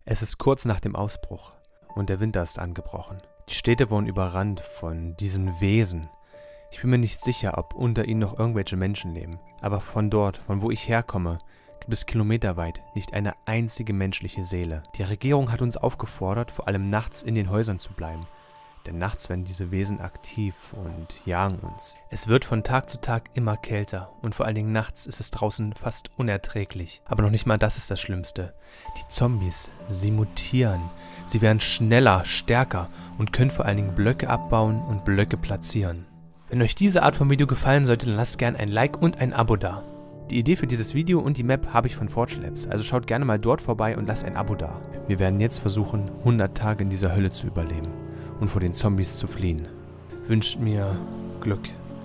Es ist kurz nach dem Ausbruch und der Winter ist angebrochen. Die Städte wurden überrannt von diesen Wesen. Ich bin mir nicht sicher, ob unter ihnen noch irgendwelche Menschen leben, aber von dort, von wo ich herkomme, gibt es kilometerweit nicht eine einzige menschliche Seele. Die Regierung hat uns aufgefordert, vor allem nachts in den Häusern zu bleiben. Denn nachts werden diese Wesen aktiv und jagen uns. Es wird von Tag zu Tag immer kälter und vor allen Dingen nachts ist es draußen fast unerträglich. Aber noch nicht mal das ist das Schlimmste. Die Zombies, sie mutieren. Sie werden schneller, stärker und können vor allen Dingen Blöcke abbauen und Blöcke platzieren. Wenn euch diese Art von Video gefallen sollte, dann lasst gerne ein Like und ein Abo da. Die Idee für dieses Video und die Map habe ich von Forge Labs, also schaut gerne mal dort vorbei und lasst ein Abo da. Wir werden jetzt versuchen, 100 Tage in dieser Hölle zu überleben und vor den Zombies zu fliehen. Wünscht mir Glück.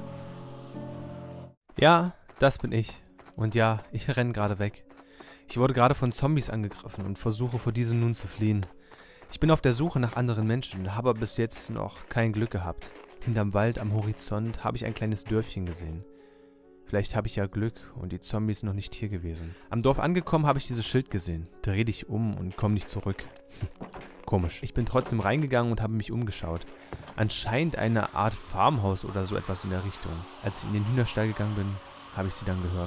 Ja, das bin ich. Und ja, ich renne gerade weg. Ich wurde gerade von Zombies angegriffen und versuche vor diesen nun zu fliehen. Ich bin auf der Suche nach anderen Menschen, habe aber bis jetzt noch kein Glück gehabt. Hinterm Wald am Horizont habe ich ein kleines Dörfchen gesehen. Vielleicht habe ich ja Glück und die Zombies noch nicht hier gewesen. Am Dorf angekommen habe ich dieses Schild gesehen. Dreh dich um und komm nicht zurück. Komisch. Ich bin trotzdem reingegangen und habe mich umgeschaut. Anscheinend eine Art Farmhaus oder so etwas in der Richtung. Als ich in den Hühnerstall gegangen bin, habe ich sie dann gehört.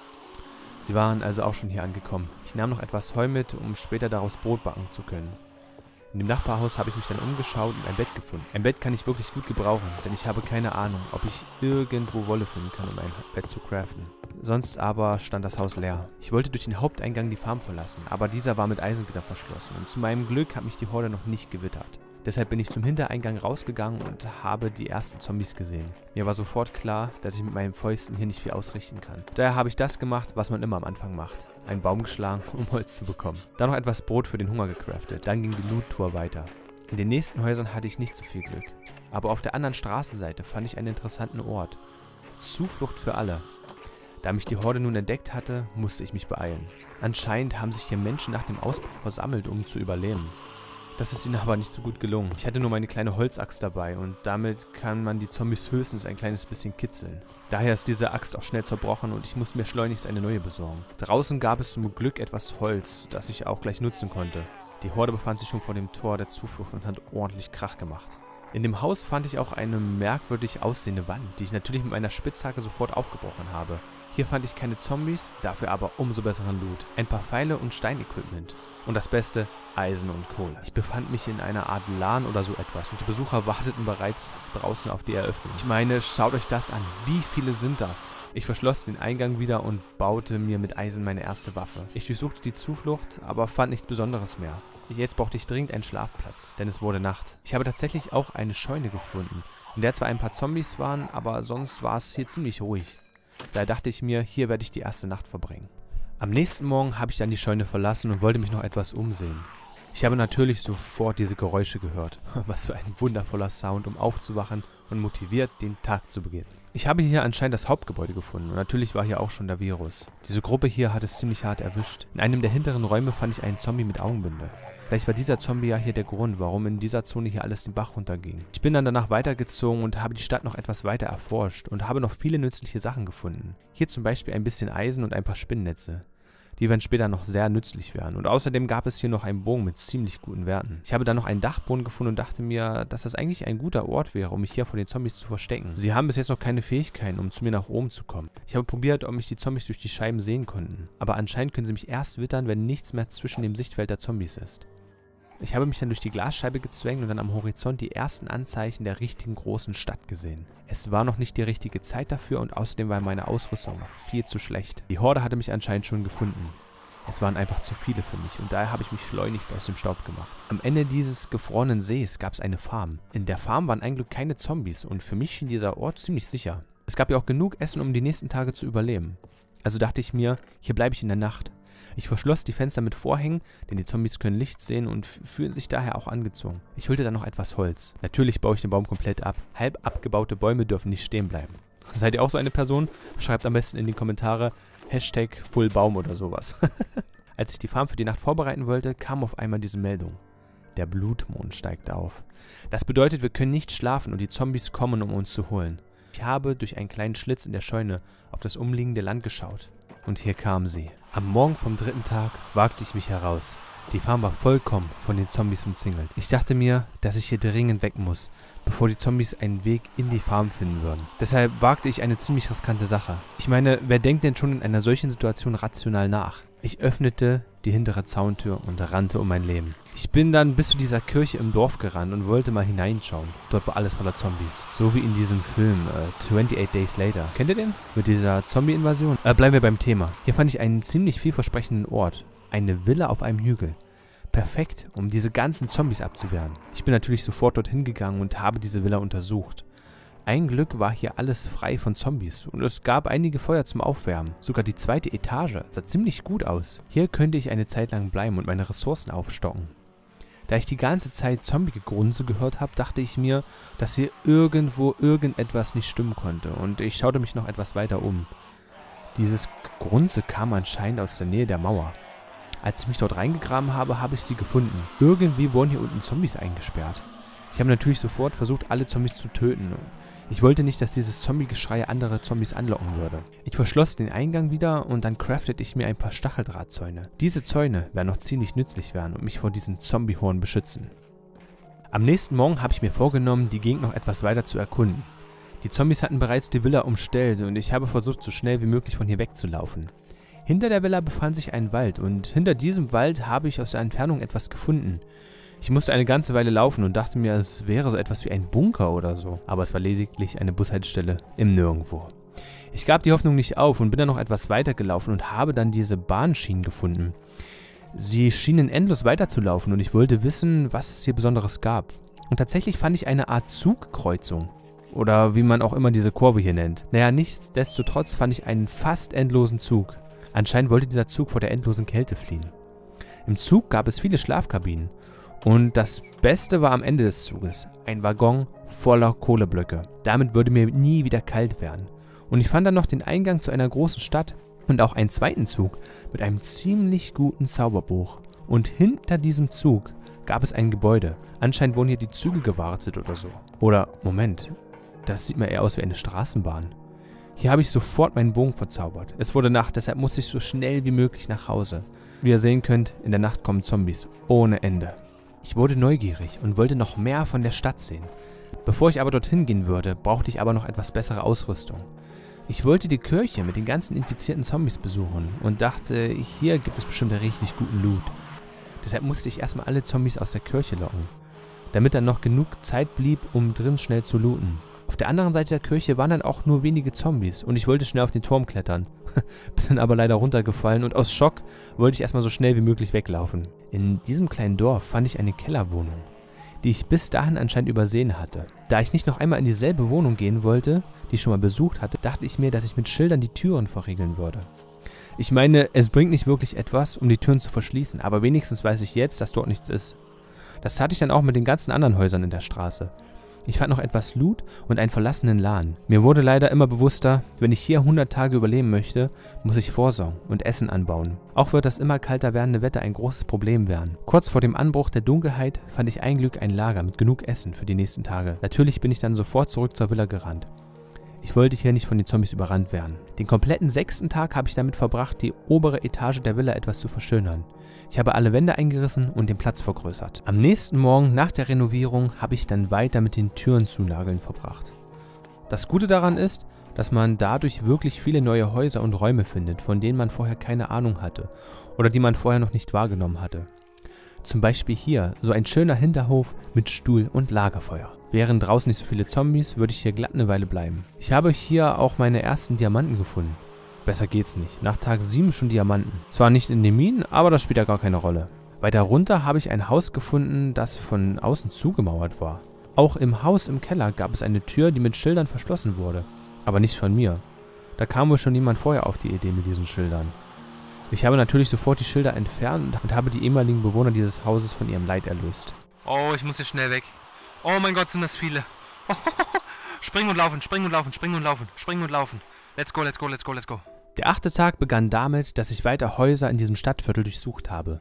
Sie waren also auch schon hier angekommen. Ich nahm noch etwas Heu mit, um später daraus Brot backen zu können. In dem Nachbarhaus habe ich mich dann umgeschaut und ein Bett gefunden. Ein Bett kann ich wirklich gut gebrauchen, denn ich habe keine Ahnung, ob ich irgendwo Wolle finden kann, um ein Bett zu craften. Sonst aber stand das Haus leer. Ich wollte durch den Haupteingang die Farm verlassen, aber dieser war mit Eisengitter verschlossen und zu meinem Glück hat mich die Horde noch nicht gewittert. Deshalb bin ich zum Hintereingang rausgegangen und habe die ersten Zombies gesehen. Mir war sofort klar, dass ich mit meinen Fäusten hier nicht viel ausrichten kann. Daher habe ich das gemacht, was man immer am Anfang macht. Einen Baum geschlagen, um Holz zu bekommen. Dann noch etwas Brot für den Hunger gecraftet. Dann ging die Loot-Tour weiter. In den nächsten Häusern hatte ich nicht so viel Glück. Aber auf der anderen Straßenseite fand ich einen interessanten Ort. Zuflucht für alle. Da mich die Horde nun entdeckt hatte, musste ich mich beeilen. Anscheinend haben sich hier Menschen nach dem Ausbruch versammelt, um zu überleben. Das ist ihnen aber nicht so gut gelungen. Ich hatte nur meine kleine Holzaxt dabei und damit kann man die Zombies höchstens ein kleines bisschen kitzeln. Daher ist diese Axt auch schnell zerbrochen und ich musste mir schleunigst eine neue besorgen. Draußen gab es zum Glück etwas Holz, das ich auch gleich nutzen konnte. Die Horde befand sich schon vor dem Tor der Zuflucht und hat ordentlich Krach gemacht. In dem Haus fand ich auch eine merkwürdig aussehende Wand, die ich natürlich mit meiner Spitzhacke sofort aufgebrochen habe. Hier fand ich keine Zombies, dafür aber umso besseren Loot. Ein paar Pfeile und Steinequipment. Und das Beste, Eisen und Kohle. Ich befand mich in einer Art LAN oder so etwas und die Besucher warteten bereits draußen auf die Eröffnung. Ich meine, schaut euch das an. Wie viele sind das? Ich verschloss den Eingang wieder und baute mir mit Eisen meine erste Waffe. Ich durchsuchte die Zuflucht, aber fand nichts Besonderes mehr. Jetzt brauchte ich dringend einen Schlafplatz, denn es wurde Nacht. Ich habe tatsächlich auch eine Scheune gefunden, in der zwar ein paar Zombies waren, aber sonst war es hier ziemlich ruhig. Daher dachte ich mir, hier werde ich die erste Nacht verbringen. Am nächsten Morgen habe ich dann die Scheune verlassen und wollte mich noch etwas umsehen. Ich habe natürlich sofort diese Geräusche gehört. Was für ein wundervoller Sound, um aufzuwachen und motiviert den Tag zu beginnen. Ich habe hier anscheinend das Hauptgebäude gefunden und natürlich war hier auch schon der Virus. Diese Gruppe hier hat es ziemlich hart erwischt. In einem der hinteren Räume fand ich einen Zombie mit Augenbinde. Vielleicht war dieser Zombie ja hier der Grund, warum in dieser Zone hier alles den Bach runterging. Ich bin dann danach weitergezogen und habe die Stadt noch etwas weiter erforscht und habe noch viele nützliche Sachen gefunden. Hier zum Beispiel ein bisschen Eisen und ein paar Spinnnetze. Die werden später noch sehr nützlich werden. Und außerdem gab es hier noch einen Bogen mit ziemlich guten Werten. Ich habe dann noch einen Dachboden gefunden und dachte mir, dass das eigentlich ein guter Ort wäre, um mich hier vor den Zombies zu verstecken. Sie haben bis jetzt noch keine Fähigkeiten, um zu mir nach oben zu kommen. Ich habe probiert, ob mich die Zombies durch die Scheiben sehen konnten. Aber anscheinend können sie mich erst wittern, wenn nichts mehr zwischen dem Sichtfeld der Zombies ist. Ich habe mich dann durch die Glasscheibe gezwängt und dann am Horizont die ersten Anzeichen der richtigen großen Stadt gesehen. Es war noch nicht die richtige Zeit dafür und außerdem war meine Ausrüstung noch viel zu schlecht. Die Horde hatte mich anscheinend schon gefunden. Es waren einfach zu viele für mich und daher habe ich mich schleunigst aus dem Staub gemacht. Am Ende dieses gefrorenen Sees gab es eine Farm. In der Farm waren eigentlich keine Zombies und für mich schien dieser Ort ziemlich sicher. Es gab ja auch genug Essen, um die nächsten Tage zu überleben. Also dachte ich mir, hier bleibe ich in der Nacht. Ich verschloss die Fenster mit Vorhängen, denn die Zombies können Licht sehen und fühlen sich daher auch angezogen. Ich holte dann noch etwas Holz. Natürlich baue ich den Baum komplett ab. Halb abgebaute Bäume dürfen nicht stehen bleiben. Seid ihr auch so eine Person? Schreibt am besten in die Kommentare #FullBaum oder sowas. Als ich die Farm für die Nacht vorbereiten wollte, kam auf einmal diese Meldung. Der Blutmond steigt auf. Das bedeutet, wir können nicht schlafen und die Zombies kommen, um uns zu holen. Ich habe durch einen kleinen Schlitz in der Scheune auf das umliegende Land geschaut. Und hier kamen sie. Am Morgen vom dritten Tag wagte ich mich heraus. Die Farm war vollkommen von den Zombies umzingelt. Ich dachte mir, dass ich hier dringend weg muss, bevor die Zombies einen Weg in die Farm finden würden. Deshalb wagte ich eine ziemlich riskante Sache. Ich meine, wer denkt denn schon in einer solchen Situation rational nach? Ich öffnete die hintere Zauntür und rannte um mein Leben. Ich bin dann bis zu dieser Kirche im Dorf gerannt und wollte mal hineinschauen. Dort war alles voller Zombies. So wie in diesem Film 28 Days Later. Kennt ihr den? Mit dieser Zombie-Invasion? Bleiben wir beim Thema. Hier fand ich einen ziemlich vielversprechenden Ort. Eine Villa auf einem Hügel. Perfekt, um diese ganzen Zombies abzuwehren. Ich bin natürlich sofort dorthin gegangen und habe diese Villa untersucht. Ein Glück war hier alles frei von Zombies und es gab einige Feuer zum Aufwärmen. Sogar die zweite Etage sah ziemlich gut aus. Hier könnte ich eine Zeit lang bleiben und meine Ressourcen aufstocken. Da ich die ganze Zeit Zombie-Gegrunze gehört habe, dachte ich mir, dass hier irgendwo irgendetwas nicht stimmen konnte und ich schaute mich noch etwas weiter um. Dieses Gegrunze kam anscheinend aus der Nähe der Mauer. Als ich mich dort reingegraben habe, habe ich sie gefunden. Irgendwie wurden hier unten Zombies eingesperrt. Ich habe natürlich sofort versucht, alle Zombies zu töten. Ich wollte nicht, dass dieses Zombie-Geschrei andere Zombies anlocken würde. Ich verschloss den Eingang wieder und dann craftete ich mir ein paar Stacheldrahtzäune. Diese Zäune werden noch ziemlich nützlich werden und mich vor diesen Zombie-Horen beschützen. Am nächsten Morgen habe ich mir vorgenommen, die Gegend noch etwas weiter zu erkunden. Die Zombies hatten bereits die Villa umstellt und ich habe versucht, so schnell wie möglich von hier wegzulaufen. Hinter der Villa befand sich ein Wald und hinter diesem Wald habe ich aus der Entfernung etwas gefunden. Ich musste eine ganze Weile laufen und dachte mir, es wäre so etwas wie ein Bunker oder so. Aber es war lediglich eine Bushaltestelle im Nirgendwo. Ich gab die Hoffnung nicht auf und bin dann noch etwas weiter gelaufen und habe dann diese Bahnschienen gefunden. Sie schienen endlos weiterzulaufen und ich wollte wissen, was es hier Besonderes gab. Und tatsächlich fand ich eine Art Zugkreuzung. Oder wie man auch immer diese Kurve hier nennt. Naja, nichtsdestotrotz fand ich einen fast endlosen Zug. Anscheinend wollte dieser Zug vor der endlosen Kälte fliehen. Im Zug gab es viele Schlafkabinen. Und das Beste war am Ende des Zuges, ein Waggon voller Kohleblöcke. Damit würde mir nie wieder kalt werden. Und ich fand dann noch den Eingang zu einer großen Stadt und auch einen zweiten Zug mit einem ziemlich guten Zauberbuch. Und hinter diesem Zug gab es ein Gebäude. Anscheinend wurden hier die Züge gewartet oder so. Oder, Moment, das sieht mir eher aus wie eine Straßenbahn. Hier habe ich sofort meinen Bogen verzaubert. Es wurde Nacht, deshalb musste ich so schnell wie möglich nach Hause. Wie ihr sehen könnt, in der Nacht kommen Zombies ohne Ende. Ich wurde neugierig und wollte noch mehr von der Stadt sehen. Bevor ich aber dorthin gehen würde, brauchte ich aber noch etwas bessere Ausrüstung. Ich wollte die Kirche mit den ganzen infizierten Zombies besuchen und dachte, hier gibt es bestimmt richtig guten Loot. Deshalb musste ich erstmal alle Zombies aus der Kirche locken, damit dann noch genug Zeit blieb, um drin schnell zu looten. Auf der anderen Seite der Kirche waren dann auch nur wenige Zombies und ich wollte schnell auf den Turm klettern. Bin dann aber leider runtergefallen und aus Schock wollte ich erstmal so schnell wie möglich weglaufen. In diesem kleinen Dorf fand ich eine Kellerwohnung, die ich bis dahin anscheinend übersehen hatte. Da ich nicht noch einmal in dieselbe Wohnung gehen wollte, die ich schon mal besucht hatte, dachte ich mir, dass ich mit Schildern die Türen verriegeln würde. Ich meine, es bringt nicht wirklich etwas, um die Türen zu verschließen, aber wenigstens weiß ich jetzt, dass dort nichts ist. Das tat ich dann auch mit den ganzen anderen Häusern in der Straße. Ich fand noch etwas Loot und einen verlassenen Laden. Mir wurde leider immer bewusster, wenn ich hier 100 Tage überleben möchte, muss ich vorsorgen und Essen anbauen. Auch wird das immer kalter werdende Wetter ein großes Problem werden. Kurz vor dem Anbruch der Dunkelheit fand ich ein Glück ein Lager mit genug Essen für die nächsten Tage. Natürlich bin ich dann sofort zurück zur Villa gerannt. Ich wollte hier nicht von den Zombies überrannt werden. Den kompletten 6. Tag habe ich damit verbracht, die obere Etage der Villa etwas zu verschönern. Ich habe alle Wände eingerissen und den Platz vergrößert. Am nächsten Morgen nach der Renovierung habe ich dann weiter mit den Türen zunageln verbracht. Das Gute daran ist, dass man dadurch wirklich viele neue Häuser und Räume findet, von denen man vorher keine Ahnung hatte oder die man vorher noch nicht wahrgenommen hatte. Zum Beispiel hier, so ein schöner Hinterhof mit Stuhl und Lagerfeuer. Wären draußen nicht so viele Zombies, würde ich hier glatt eine Weile bleiben. Ich habe hier auch meine ersten Diamanten gefunden. Besser geht's nicht. Nach Tag 7 schon Diamanten. Zwar nicht in den Minen, aber das spielt ja gar keine Rolle. Weiter runter habe ich ein Haus gefunden, das von außen zugemauert war. Auch im Haus im Keller gab es eine Tür, die mit Schildern verschlossen wurde. Aber nicht von mir. Da kam wohl schon jemand vorher auf die Idee mit diesen Schildern. Ich habe natürlich sofort die Schilder entfernt und habe die ehemaligen Bewohner dieses Hauses von ihrem Leid erlöst. Oh, ich muss hier schnell weg. Oh mein Gott, sind das viele. Springen und laufen, springen und laufen, springen und laufen, springen und laufen. Let's go, let's go, let's go, let's go. Der 8. Tag begann damit, dass ich weiter Häuser in diesem Stadtviertel durchsucht habe.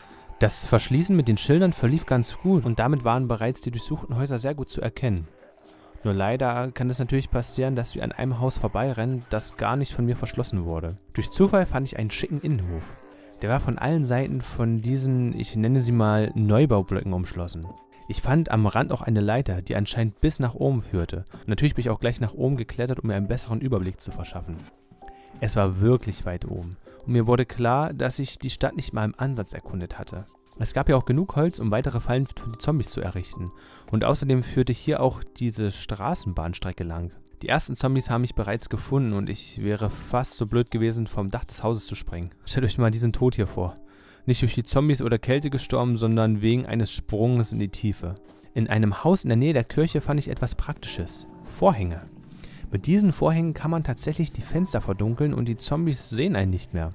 Das Verschließen mit den Schildern verlief ganz gut und damit waren bereits die durchsuchten Häuser sehr gut zu erkennen. Nur leider kann es natürlich passieren, dass wir an einem Haus vorbeirennen, das gar nicht von mir verschlossen wurde. Durch Zufall fand ich einen schicken Innenhof. Der war von allen Seiten von diesen, ich nenne sie mal, Neubaublöcken umschlossen. Ich fand am Rand auch eine Leiter, die anscheinend bis nach oben führte. Und natürlich bin ich auch gleich nach oben geklettert, um mir einen besseren Überblick zu verschaffen. Es war wirklich weit oben. Und mir wurde klar, dass ich die Stadt nicht mal im Ansatz erkundet hatte. Es gab ja auch genug Holz, um weitere Fallen für die Zombies zu errichten. Und außerdem führte hier auch diese Straßenbahnstrecke lang. Die ersten Zombies haben mich bereits gefunden und ich wäre fast so blöd gewesen, vom Dach des Hauses zu springen. Stellt euch mal diesen Tod hier vor. Nicht durch die Zombies oder Kälte gestorben, sondern wegen eines Sprunges in die Tiefe. In einem Haus in der Nähe der Kirche fand ich etwas Praktisches. Vorhänge. Mit diesen Vorhängen kann man tatsächlich die Fenster verdunkeln und die Zombies sehen einen nicht mehr.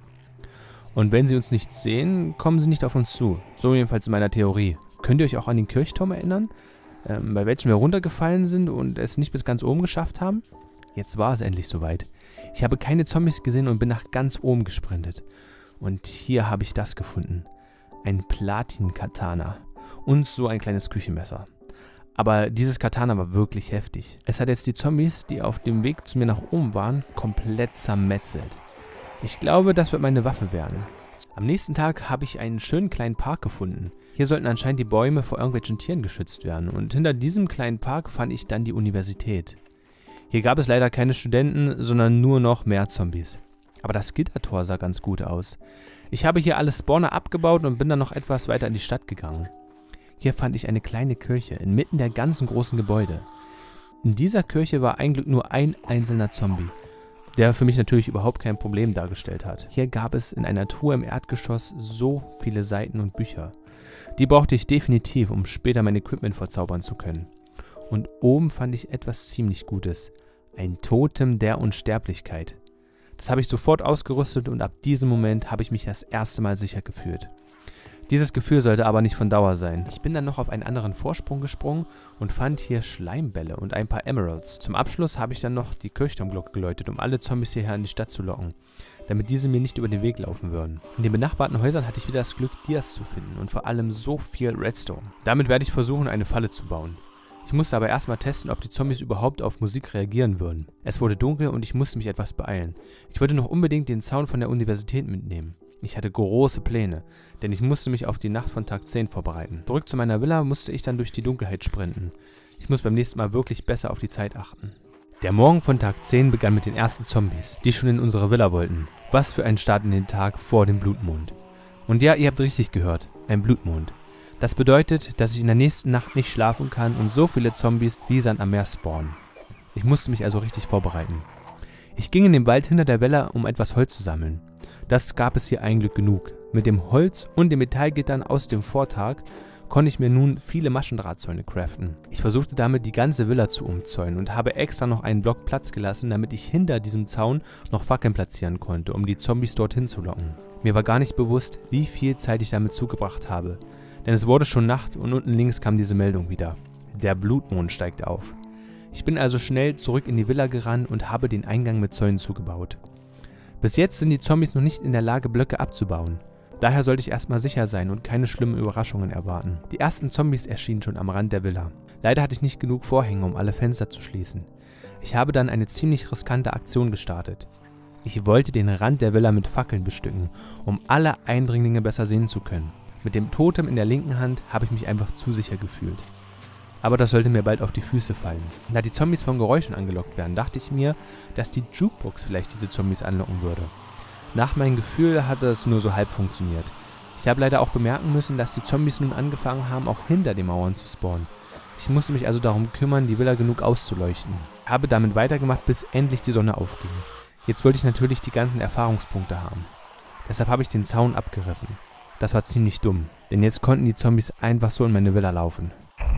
Und wenn sie uns nicht sehen, kommen sie nicht auf uns zu. So jedenfalls in meiner Theorie. Könnt ihr euch auch an den Kirchturm erinnern? Bei welchem wir runtergefallen sind und es nicht bis ganz oben geschafft haben? Jetzt war es endlich soweit. Ich habe keine Zombies gesehen und bin nach ganz oben gesprintet. Und hier habe ich das gefunden. Ein Platin-Katana. Und so ein kleines Küchenmesser. Aber dieses Katana war wirklich heftig. Es hat jetzt die Zombies, die auf dem Weg zu mir nach oben waren, komplett zermetzelt. Ich glaube, das wird meine Waffe werden. Am nächsten Tag habe ich einen schönen kleinen Park gefunden. Hier sollten anscheinend die Bäume vor irgendwelchen Tieren geschützt werden. Und hinter diesem kleinen Park fand ich dann die Universität. Hier gab es leider keine Studenten, sondern nur noch mehr Zombies. Aber das Gittertor sah ganz gut aus. Ich habe hier alle Spawner abgebaut und bin dann noch etwas weiter in die Stadt gegangen. Hier fand ich eine kleine Kirche inmitten der ganzen großen Gebäude. In dieser Kirche war eigentlich nur ein einzelner Zombie, der für mich natürlich überhaupt kein Problem dargestellt hat. Hier gab es in einer Truhe im Erdgeschoss so viele Seiten und Bücher. Die brauchte ich definitiv, um später mein Equipment verzaubern zu können. Und oben fand ich etwas ziemlich Gutes. Ein Totem der Unsterblichkeit. Das habe ich sofort ausgerüstet und ab diesem Moment habe ich mich das erste Mal sicher gefühlt. Dieses Gefühl sollte aber nicht von Dauer sein. Ich bin dann noch auf einen anderen Vorsprung gesprungen und fand hier Schleimbälle und ein paar Emeralds. Zum Abschluss habe ich dann noch die Kirchturmglocke geläutet, um alle Zombies hierher in die Stadt zu locken, damit diese mir nicht über den Weg laufen würden. In den benachbarten Häusern hatte ich wieder das Glück, Dias zu finden und vor allem so viel Redstone. Damit werde ich versuchen, eine Falle zu bauen. Ich musste aber erstmal testen, ob die Zombies überhaupt auf Musik reagieren würden. Es wurde dunkel und ich musste mich etwas beeilen. Ich wollte noch unbedingt den Zaun von der Universität mitnehmen. Ich hatte große Pläne, denn ich musste mich auf die Nacht von Tag 10 vorbereiten. Zurück zu meiner Villa musste ich dann durch die Dunkelheit sprinten. Ich muss beim nächsten Mal wirklich besser auf die Zeit achten. Der Morgen von Tag 10 begann mit den ersten Zombies, die schon in unsere Villa wollten. Was für ein Start in den Tag vor dem Blutmond. Und ja, ihr habt richtig gehört, ein Blutmond. Das bedeutet, dass ich in der nächsten Nacht nicht schlafen kann und so viele Zombies wie Sand am Meer spawnen. Ich musste mich also richtig vorbereiten. Ich ging in den Wald hinter der Villa, um etwas Holz zu sammeln. Das gab es hier eigentlich genug. Mit dem Holz und den Metallgittern aus dem Vortag konnte ich mir nun viele Maschendrahtzäune craften. Ich versuchte damit die ganze Villa zu umzäunen und habe extra noch einen Block Platz gelassen, damit ich hinter diesem Zaun noch Fackeln platzieren konnte, um die Zombies dorthin zu locken. Mir war gar nicht bewusst, wie viel Zeit ich damit zugebracht habe. Denn es wurde schon Nacht und unten links kam diese Meldung wieder. Der Blutmond steigt auf. Ich bin also schnell zurück in die Villa gerannt und habe den Eingang mit Zäunen zugebaut. Bis jetzt sind die Zombies noch nicht in der Lage, Blöcke abzubauen. Daher sollte ich erstmal sicher sein und keine schlimmen Überraschungen erwarten. Die ersten Zombies erschienen schon am Rand der Villa. Leider hatte ich nicht genug Vorhänge, um alle Fenster zu schließen. Ich habe dann eine ziemlich riskante Aktion gestartet. Ich wollte den Rand der Villa mit Fackeln bestücken, um alle Eindringlinge besser sehen zu können. Mit dem Totem in der linken Hand habe ich mich einfach zu sicher gefühlt. Aber das sollte mir bald auf die Füße fallen. Da die Zombies von Geräuschen angelockt werden, dachte ich mir, dass die Jukebox vielleicht diese Zombies anlocken würde. Nach meinem Gefühl hat das nur so halb funktioniert. Ich habe leider auch bemerken müssen, dass die Zombies nun angefangen haben, auch hinter den Mauern zu spawnen. Ich musste mich also darum kümmern, die Villa genug auszuleuchten. Ich habe damit weitergemacht, bis endlich die Sonne aufging. Jetzt wollte ich natürlich die ganzen Erfahrungspunkte haben. Deshalb habe ich den Zaun abgerissen. Das war ziemlich dumm, denn jetzt konnten die Zombies einfach so in meine Villa laufen.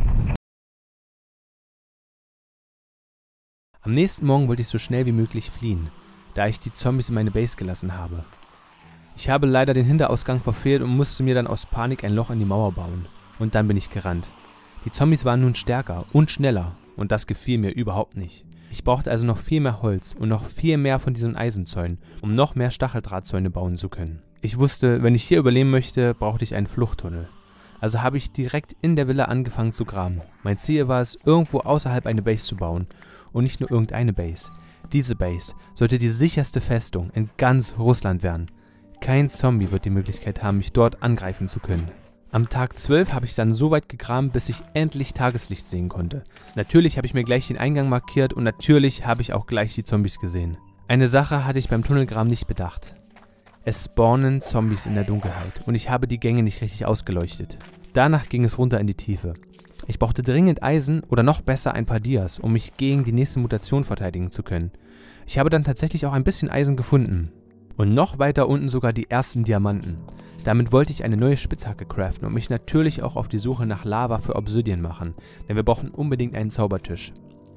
Am nächsten Morgen wollte ich so schnell wie möglich fliehen, da ich die Zombies in meine Base gelassen habe. Ich habe leider den Hinterausgang verfehlt und musste mir dann aus Panik ein Loch in die Mauer bauen. Und dann bin ich gerannt. Die Zombies waren nun stärker und schneller und das gefiel mir überhaupt nicht. Ich brauchte also noch viel mehr Holz und noch viel mehr von diesen Eisenzäunen, um noch mehr Stacheldrahtzäune bauen zu können. Ich wusste, wenn ich hier überleben möchte, brauchte ich einen Fluchttunnel. Also habe ich direkt in der Villa angefangen zu graben. Mein Ziel war es, irgendwo außerhalb eine Base zu bauen. Und nicht nur irgendeine Base. Diese Base sollte die sicherste Festung in ganz Russland werden. Kein Zombie wird die Möglichkeit haben, mich dort angreifen zu können. Am Tag 12 habe ich dann so weit gegraben, bis ich endlich Tageslicht sehen konnte. Natürlich habe ich mir gleich den Eingang markiert und natürlich habe ich auch gleich die Zombies gesehen. Eine Sache hatte ich beim Tunnelgraben nicht bedacht. Es spawnen Zombies in der Dunkelheit und ich habe die Gänge nicht richtig ausgeleuchtet. Danach ging es runter in die Tiefe. Ich brauchte dringend Eisen oder noch besser ein paar Dias, um mich gegen die nächste Mutation verteidigen zu können. Ich habe dann tatsächlich auch ein bisschen Eisen gefunden. Und noch weiter unten sogar die ersten Diamanten. Damit wollte ich eine neue Spitzhacke craften und mich natürlich auch auf die Suche nach Lava für Obsidian machen, denn wir brauchen unbedingt einen Zaubertisch.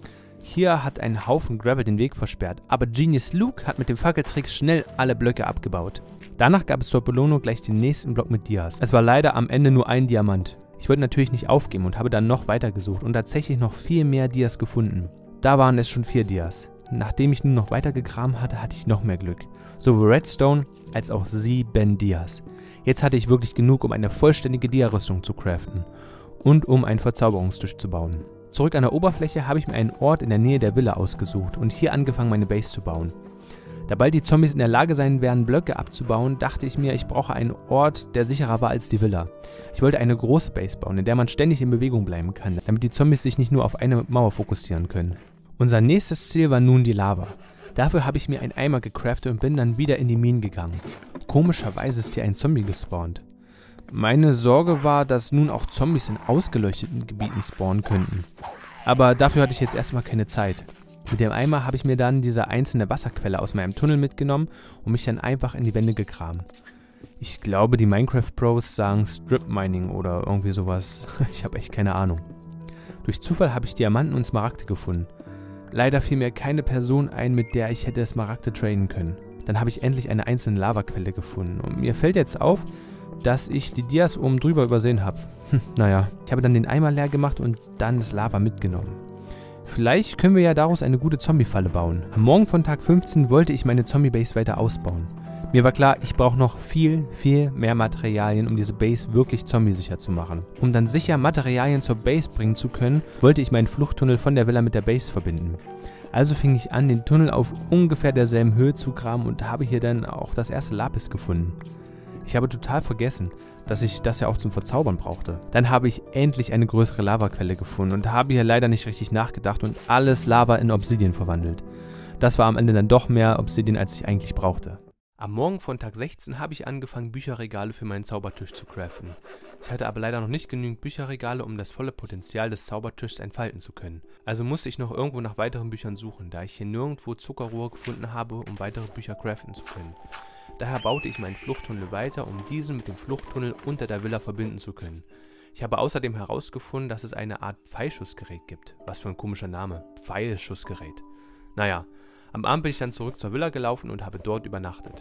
Hier hat ein Haufen Gravel den Weg versperrt, aber Genius Luke hat mit dem Fackeltrick schnell alle Blöcke abgebaut. Danach gab es zur Belohnung gleich den nächsten Block mit Dias. Es war leider am Ende nur ein Diamant. Ich wollte natürlich nicht aufgeben und habe dann noch weiter gesucht und tatsächlich noch viel mehr Dias gefunden. Da waren es schon 4 Dias. Nachdem ich nun noch weiter gegraben hatte, hatte ich noch mehr Glück. Sowohl Redstone als auch 7 Dias. Jetzt hatte ich wirklich genug, um eine vollständige Dia-Rüstung zu craften und um einen Verzauberungstisch zu bauen. Zurück an der Oberfläche habe ich mir einen Ort in der Nähe der Villa ausgesucht und hier angefangen, meine Base zu bauen. Da bald die Zombies in der Lage sein werden, Blöcke abzubauen, dachte ich mir, ich brauche einen Ort, der sicherer war als die Villa. Ich wollte eine große Base bauen, in der man ständig in Bewegung bleiben kann, damit die Zombies sich nicht nur auf eine Mauer fokussieren können. Unser nächstes Ziel war nun die Lava. Dafür habe ich mir einen Eimer gecraftet und bin dann wieder in die Minen gegangen. Komischerweise ist hier ein Zombie gespawnt. Meine Sorge war, dass nun auch Zombies in ausgeleuchteten Gebieten spawnen könnten. Aber dafür hatte ich jetzt erstmal keine Zeit. Mit dem Eimer habe ich mir dann diese einzelne Wasserquelle aus meinem Tunnel mitgenommen und mich dann einfach in die Wände gegraben. Ich glaube, die Minecraft-Pros sagen Strip Mining oder irgendwie sowas. Ich habe echt keine Ahnung. Durch Zufall habe ich Diamanten und Smaragde gefunden. Leider fiel mir keine Person ein, mit der ich hätte Smaragde traden können. Dann habe ich endlich eine einzelne Lavaquelle gefunden und mir fällt jetzt auf, dass ich die Dias oben drüber übersehen habe. Naja, ich habe dann den Eimer leer gemacht und dann das Lava mitgenommen. Vielleicht können wir ja daraus eine gute Zombie-Falle bauen. Am Morgen von Tag 15 wollte ich meine Zombie-Base weiter ausbauen. Mir war klar, ich brauche noch viel mehr Materialien, um diese Base wirklich zombiesicher zu machen. Um dann sicher Materialien zur Base bringen zu können, wollte ich meinen Fluchttunnel von der Villa mit der Base verbinden. Also fing ich an, den Tunnel auf ungefähr derselben Höhe zu graben und habe hier dann auch das erste Lapis gefunden. Ich habe total vergessen, dass ich das ja auch zum Verzaubern brauchte. Dann habe ich endlich eine größere Lavaquelle gefunden und habe hier leider nicht richtig nachgedacht und alles Lava in Obsidian verwandelt. Das war am Ende dann doch mehr Obsidian, als ich eigentlich brauchte. Am Morgen von Tag 16 habe ich angefangen, Bücherregale für meinen Zaubertisch zu craften. Ich hatte aber leider noch nicht genügend Bücherregale, um das volle Potenzial des Zaubertischs entfalten zu können. Also musste ich noch irgendwo nach weiteren Büchern suchen, da ich hier nirgendwo Zuckerrohr gefunden habe, um weitere Bücher craften zu können. Daher baute ich meinen Fluchttunnel weiter, um diesen mit dem Fluchttunnel unter der Villa verbinden zu können. Ich habe außerdem herausgefunden, dass es eine Art Pfeilschussgerät gibt. Was für ein komischer Name. Pfeilschussgerät. Naja, am Abend bin ich dann zurück zur Villa gelaufen und habe dort übernachtet.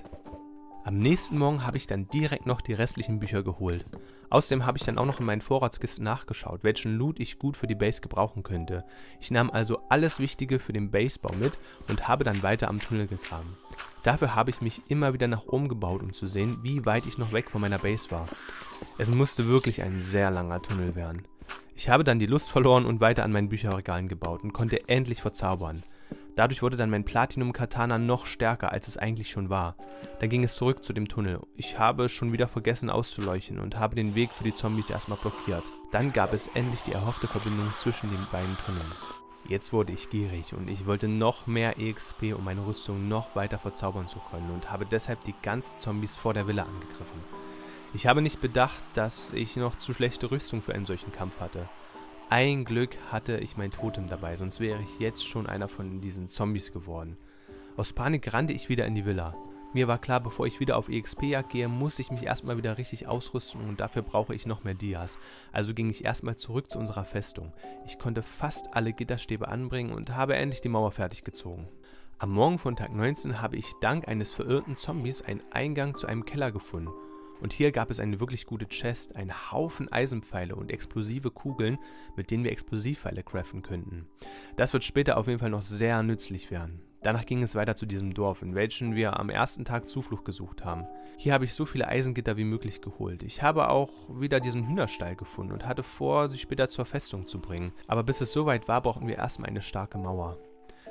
Am nächsten Morgen habe ich dann direkt noch die restlichen Bücher geholt. Außerdem habe ich dann auch noch in meinen Vorratskisten nachgeschaut, welchen Loot ich gut für die Base gebrauchen könnte. Ich nahm also alles Wichtige für den Basebau mit und habe dann weiter am Tunnel gegraben. Dafür habe ich mich immer wieder nach oben gebaut, um zu sehen, wie weit ich noch weg von meiner Base war. Es musste wirklich ein sehr langer Tunnel werden. Ich habe dann die Lust verloren und weiter an meinen Bücherregalen gebaut und konnte endlich verzaubern. Dadurch wurde dann mein Platinum-Katana noch stärker, als es eigentlich schon war. Dann ging es zurück zu dem Tunnel. Ich habe schon wieder vergessen auszuleuchten und habe den Weg für die Zombies erstmal blockiert. Dann gab es endlich die erhoffte Verbindung zwischen den beiden Tunneln. Jetzt wurde ich gierig und ich wollte noch mehr EXP, um meine Rüstung noch weiter verzaubern zu können und habe deshalb die ganzen Zombies vor der Villa angegriffen. Ich habe nicht bedacht, dass ich noch zu schlechte Rüstung für einen solchen Kampf hatte. Ein Glück hatte ich mein Totem dabei, sonst wäre ich jetzt schon einer von diesen Zombies geworden. Aus Panik rannte ich wieder in die Villa. Mir war klar, bevor ich wieder auf EXP-Jagd gehe, muss ich mich erstmal wieder richtig ausrüsten und dafür brauche ich noch mehr Dias. Also ging ich erstmal zurück zu unserer Festung. Ich konnte fast alle Gitterstäbe anbringen und habe endlich die Mauer fertig gezogen. Am Morgen von Tag 19 habe ich dank eines verirrten Zombies einen Eingang zu einem Keller gefunden. Und hier gab es eine wirklich gute Chest, einen Haufen Eisenpfeile und explosive Kugeln, mit denen wir Explosivpfeile craften könnten. Das wird später auf jeden Fall noch sehr nützlich werden. Danach ging es weiter zu diesem Dorf, in welchem wir am ersten Tag Zuflucht gesucht haben. Hier habe ich so viele Eisengitter wie möglich geholt. Ich habe auch wieder diesen Hühnerstall gefunden und hatte vor, sie später zur Festung zu bringen. Aber bis es soweit war, brauchten wir erstmal eine starke Mauer.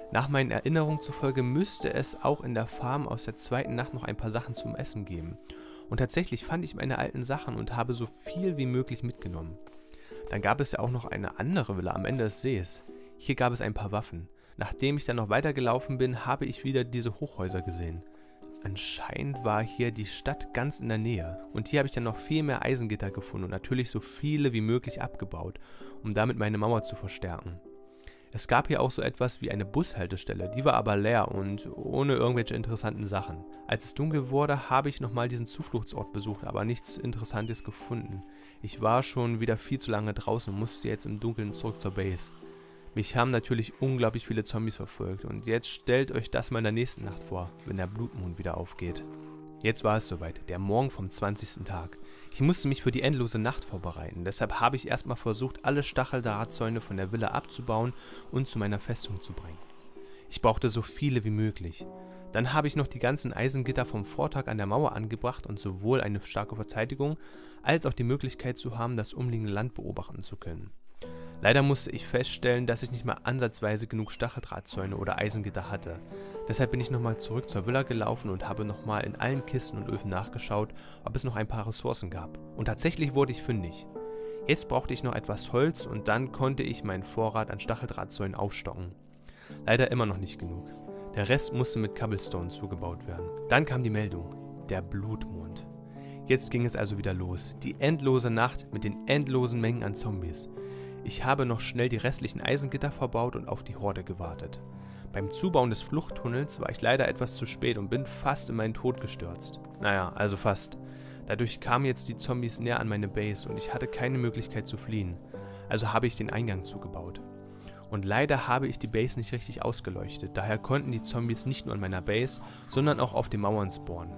Nach meinen Erinnerungen zufolge müsste es auch in der Farm aus der zweiten Nacht noch ein paar Sachen zum Essen geben. Und tatsächlich fand ich meine alten Sachen und habe so viel wie möglich mitgenommen. Dann gab es ja auch noch eine andere Villa am Ende des Sees. Hier gab es ein paar Waffen. Nachdem ich dann noch weitergelaufen bin, habe ich wieder diese Hochhäuser gesehen. Anscheinend war hier die Stadt ganz in der Nähe. Und hier habe ich dann noch viel mehr Eisengitter gefunden und natürlich so viele wie möglich abgebaut, um damit meine Mauer zu verstärken. Es gab hier auch so etwas wie eine Bushaltestelle, die war aber leer und ohne irgendwelche interessanten Sachen. Als es dunkel wurde, habe ich nochmal diesen Zufluchtsort besucht, aber nichts Interessantes gefunden. Ich war schon wieder viel zu lange draußen und musste jetzt im Dunkeln zurück zur Base. Mich haben natürlich unglaublich viele Zombies verfolgt und jetzt stellt euch das mal in der nächsten Nacht vor, wenn der Blutmond wieder aufgeht. Jetzt war es soweit, der Morgen vom 20. Tag. Ich musste mich für die endlose Nacht vorbereiten, deshalb habe ich erstmal versucht, alle Stacheldrahtzäune von der Villa abzubauen und zu meiner Festung zu bringen. Ich brauchte so viele wie möglich. Dann habe ich noch die ganzen Eisengitter vom Vortag an der Mauer angebracht und sowohl eine starke Verteidigung, als auch die Möglichkeit zu haben, das umliegende Land beobachten zu können. Leider musste ich feststellen, dass ich nicht mal ansatzweise genug Stacheldrahtzäune oder Eisengitter hatte. Deshalb bin ich nochmal zurück zur Villa gelaufen und habe nochmal in allen Kisten und Öfen nachgeschaut, ob es noch ein paar Ressourcen gab. Und tatsächlich wurde ich fündig. Jetzt brauchte ich noch etwas Holz und dann konnte ich meinen Vorrat an Stacheldrahtzäunen aufstocken. Leider immer noch nicht genug. Der Rest musste mit Cobblestone zugebaut werden. Dann kam die Meldung: der Blutmond. Jetzt ging es also wieder los. Die endlose Nacht mit den endlosen Mengen an Zombies. Ich habe noch schnell die restlichen Eisengitter verbaut und auf die Horde gewartet. Beim Zubauen des Fluchttunnels war ich leider etwas zu spät und bin fast in meinen Tod gestürzt. Naja, also fast. Dadurch kamen jetzt die Zombies näher an meine Base und ich hatte keine Möglichkeit zu fliehen. Also habe ich den Eingang zugebaut. Und leider habe ich die Base nicht richtig ausgeleuchtet, daher konnten die Zombies nicht nur an meiner Base, sondern auch auf den Mauern spawnen.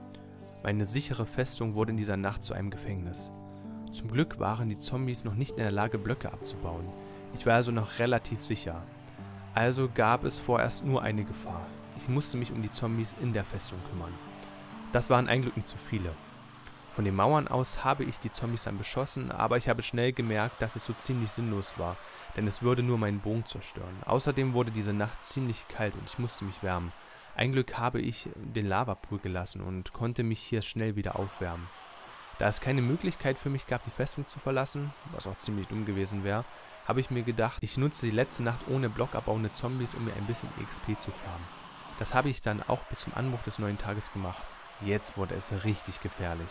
Meine sichere Festung wurde in dieser Nacht zu einem Gefängnis. Zum Glück waren die Zombies noch nicht in der Lage, Blöcke abzubauen. Ich war also noch relativ sicher. Also gab es vorerst nur eine Gefahr. Ich musste mich um die Zombies in der Festung kümmern. Das waren ein Glück nicht so viele. Von den Mauern aus habe ich die Zombies dann beschossen, aber ich habe schnell gemerkt, dass es so ziemlich sinnlos war, denn es würde nur meinen Bogen zerstören. Außerdem wurde diese Nacht ziemlich kalt und ich musste mich wärmen. Ein Glück habe ich den Lavapool gelassen und konnte mich hier schnell wieder aufwärmen. Da es keine Möglichkeit für mich gab, die Festung zu verlassen, was auch ziemlich dumm gewesen wäre, habe ich mir gedacht, ich nutze die letzte Nacht ohne blockabbauende Zombies, um mir ein bisschen XP zu farmen. Das habe ich dann auch bis zum Anbruch des neuen Tages gemacht. Jetzt wurde es richtig gefährlich.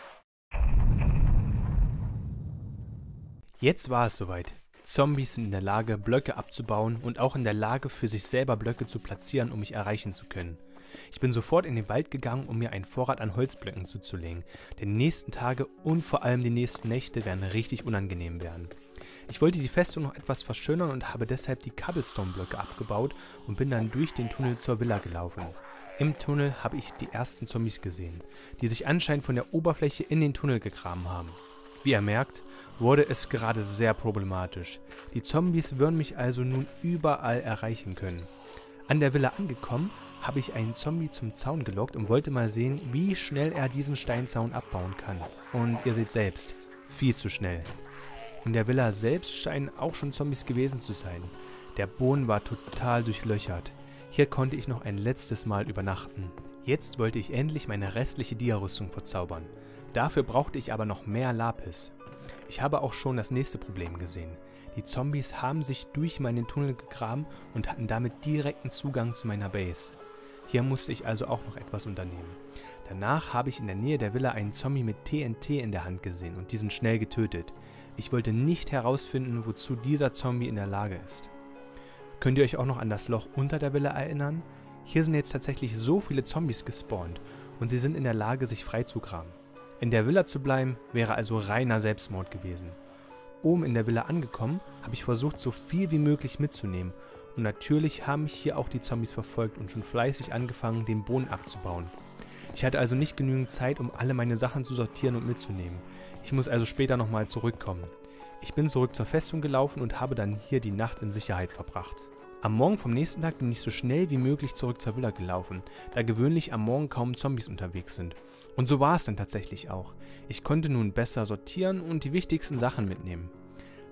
Jetzt war es soweit. Zombies sind in der Lage, Blöcke abzubauen und auch in der Lage, für sich selber Blöcke zu platzieren, um mich erreichen zu können. Ich bin sofort in den Wald gegangen, um mir einen Vorrat an Holzblöcken zuzulegen, denn die nächsten Tage und vor allem die nächsten Nächte werden richtig unangenehm werden. Ich wollte die Festung noch etwas verschönern und habe deshalb die Cobblestone-Blöcke abgebaut und bin dann durch den Tunnel zur Villa gelaufen. Im Tunnel habe ich die ersten Zombies gesehen, die sich anscheinend von der Oberfläche in den Tunnel gegraben haben. Wie ihr merkt, wurde es gerade sehr problematisch. Die Zombies würden mich also nun überall erreichen können. An der Villa angekommen, habe ich einen Zombie zum Zaun gelockt und wollte mal sehen, wie schnell er diesen Steinzaun abbauen kann. Und ihr seht selbst, viel zu schnell. In der Villa selbst scheinen auch schon Zombies gewesen zu sein. Der Boden war total durchlöchert. Hier konnte ich noch ein letztes Mal übernachten. Jetzt wollte ich endlich meine restliche Dia-Rüstung verzaubern. Dafür brauchte ich aber noch mehr Lapis. Ich habe auch schon das nächste Problem gesehen. Die Zombies haben sich durch meinen Tunnel gegraben und hatten damit direkten Zugang zu meiner Base. Hier musste ich also auch noch etwas unternehmen. Danach habe ich in der Nähe der Villa einen Zombie mit TNT in der Hand gesehen und diesen schnell getötet. Ich wollte nicht herausfinden, wozu dieser Zombie in der Lage ist. Könnt ihr euch auch noch an das Loch unter der Villa erinnern? Hier sind jetzt tatsächlich so viele Zombies gespawnt und sie sind in der Lage, sich freizugraben. In der Villa zu bleiben, wäre also reiner Selbstmord gewesen. Oben in der Villa angekommen, habe ich versucht, so viel wie möglich mitzunehmen. Und natürlich haben mich hier auch die Zombies verfolgt und schon fleißig angefangen, den Boden abzubauen. Ich hatte also nicht genügend Zeit, um alle meine Sachen zu sortieren und mitzunehmen. Ich muss also später nochmal zurückkommen. Ich bin zurück zur Festung gelaufen und habe dann hier die Nacht in Sicherheit verbracht. Am Morgen vom nächsten Tag bin ich so schnell wie möglich zurück zur Villa gelaufen, da gewöhnlich am Morgen kaum Zombies unterwegs sind. Und so war es dann tatsächlich auch. Ich konnte nun besser sortieren und die wichtigsten Sachen mitnehmen.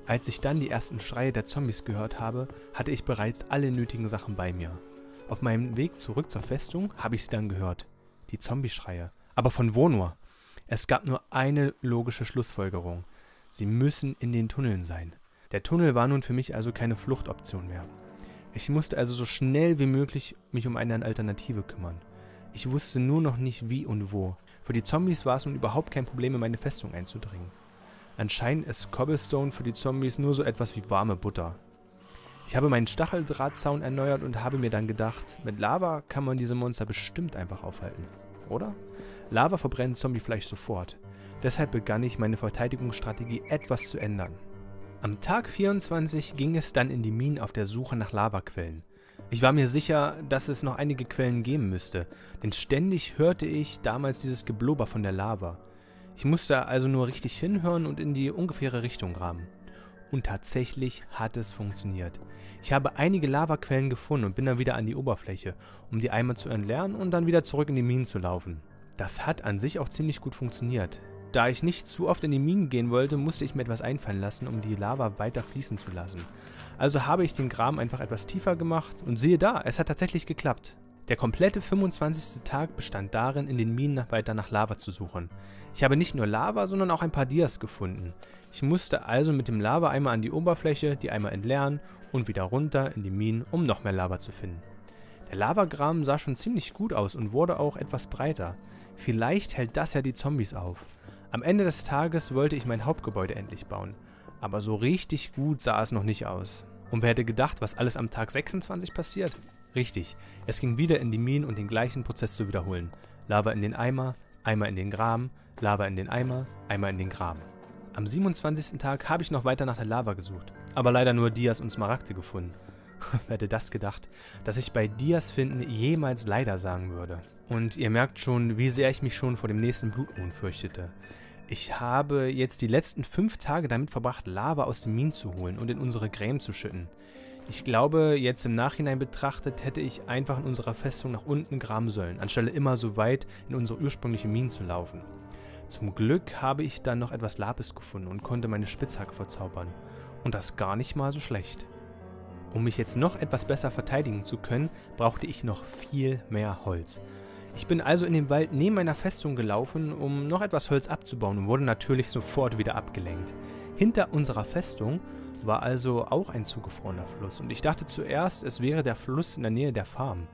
Als ich dann die ersten Schreie der Zombies gehört habe, hatte ich bereits alle nötigen Sachen bei mir. Auf meinem Weg zurück zur Festung habe ich sie dann gehört. Die Zombie-Schreie. Aber von wo nur? Es gab nur eine logische Schlussfolgerung. Sie müssen in den Tunneln sein. Der Tunnel war nun für mich also keine Fluchtoption mehr. Ich musste also so schnell wie möglich mich um eine Alternative kümmern. Ich wusste nur noch nicht wie und wo. Für die Zombies war es nun überhaupt kein Problem, in meine Festung einzudringen. Anscheinend ist Cobblestone für die Zombies nur so etwas wie warme Butter. Ich habe meinen Stacheldrahtzaun erneuert und habe mir dann gedacht, mit Lava kann man diese Monster bestimmt einfach aufhalten, oder? Lava verbrennt Zombiefleisch sofort. Deshalb begann ich meine Verteidigungsstrategie etwas zu ändern. Am Tag 24 ging es dann in die Minen auf der Suche nach Lavaquellen. Ich war mir sicher, dass es noch einige Quellen geben müsste, denn ständig hörte ich damals dieses Geblubber von der Lava. Ich musste also nur richtig hinhören und in die ungefähre Richtung graben. Und tatsächlich hat es funktioniert. Ich habe einige Lavaquellen gefunden und bin dann wieder an die Oberfläche, um die Eimer zu entleeren und dann wieder zurück in die Minen zu laufen. Das hat an sich auch ziemlich gut funktioniert. Da ich nicht zu oft in die Minen gehen wollte, musste ich mir etwas einfallen lassen, um die Lava weiter fließen zu lassen. Also habe ich den Graben einfach etwas tiefer gemacht und siehe da, es hat tatsächlich geklappt. Der komplette 25. Tag bestand darin, in den Minen weiter nach Lava zu suchen. Ich habe nicht nur Lava, sondern auch ein paar Dias gefunden. Ich musste also mit dem Lava-Eimer an die Oberfläche, die Eimer entleeren und wieder runter in die Minen, um noch mehr Lava zu finden. Der Lavagraben sah schon ziemlich gut aus und wurde auch etwas breiter. Vielleicht hält das ja die Zombies auf. Am Ende des Tages wollte ich mein Hauptgebäude endlich bauen. Aber so richtig gut sah es noch nicht aus. Und wer hätte gedacht, was alles am Tag 26 passiert? Richtig, es ging wieder in die Minen und den gleichen Prozess zu wiederholen. Lava in den Eimer, Eimer in den Graben, Lava in den Eimer, Eimer in den Graben. Am 27. Tag habe ich noch weiter nach der Lava gesucht, aber leider nur Dias und Smaragde gefunden. Wer hätte das gedacht, dass ich bei Dias finden jemals leider sagen würde. Und ihr merkt schon, wie sehr ich mich schon vor dem nächsten Blutmond fürchtete. Ich habe jetzt die letzten 5 Tage damit verbracht, Lava aus den Minen zu holen und in unsere Gräben zu schütten. Ich glaube, jetzt im Nachhinein betrachtet, hätte ich einfach in unserer Festung nach unten graben sollen, anstelle immer so weit in unsere ursprüngliche Minen zu laufen. Zum Glück habe ich dann noch etwas Lapis gefunden und konnte meine Spitzhacke verzaubern. Und das gar nicht mal so schlecht. Um mich jetzt noch etwas besser verteidigen zu können, brauchte ich noch viel mehr Holz. Ich bin also in den Wald neben meiner Festung gelaufen, um noch etwas Holz abzubauen und wurde natürlich sofort wieder abgelenkt. Hinter unserer Festung war also auch ein zugefrorener Fluss und ich dachte zuerst, es wäre der Fluss in der Nähe der Farm.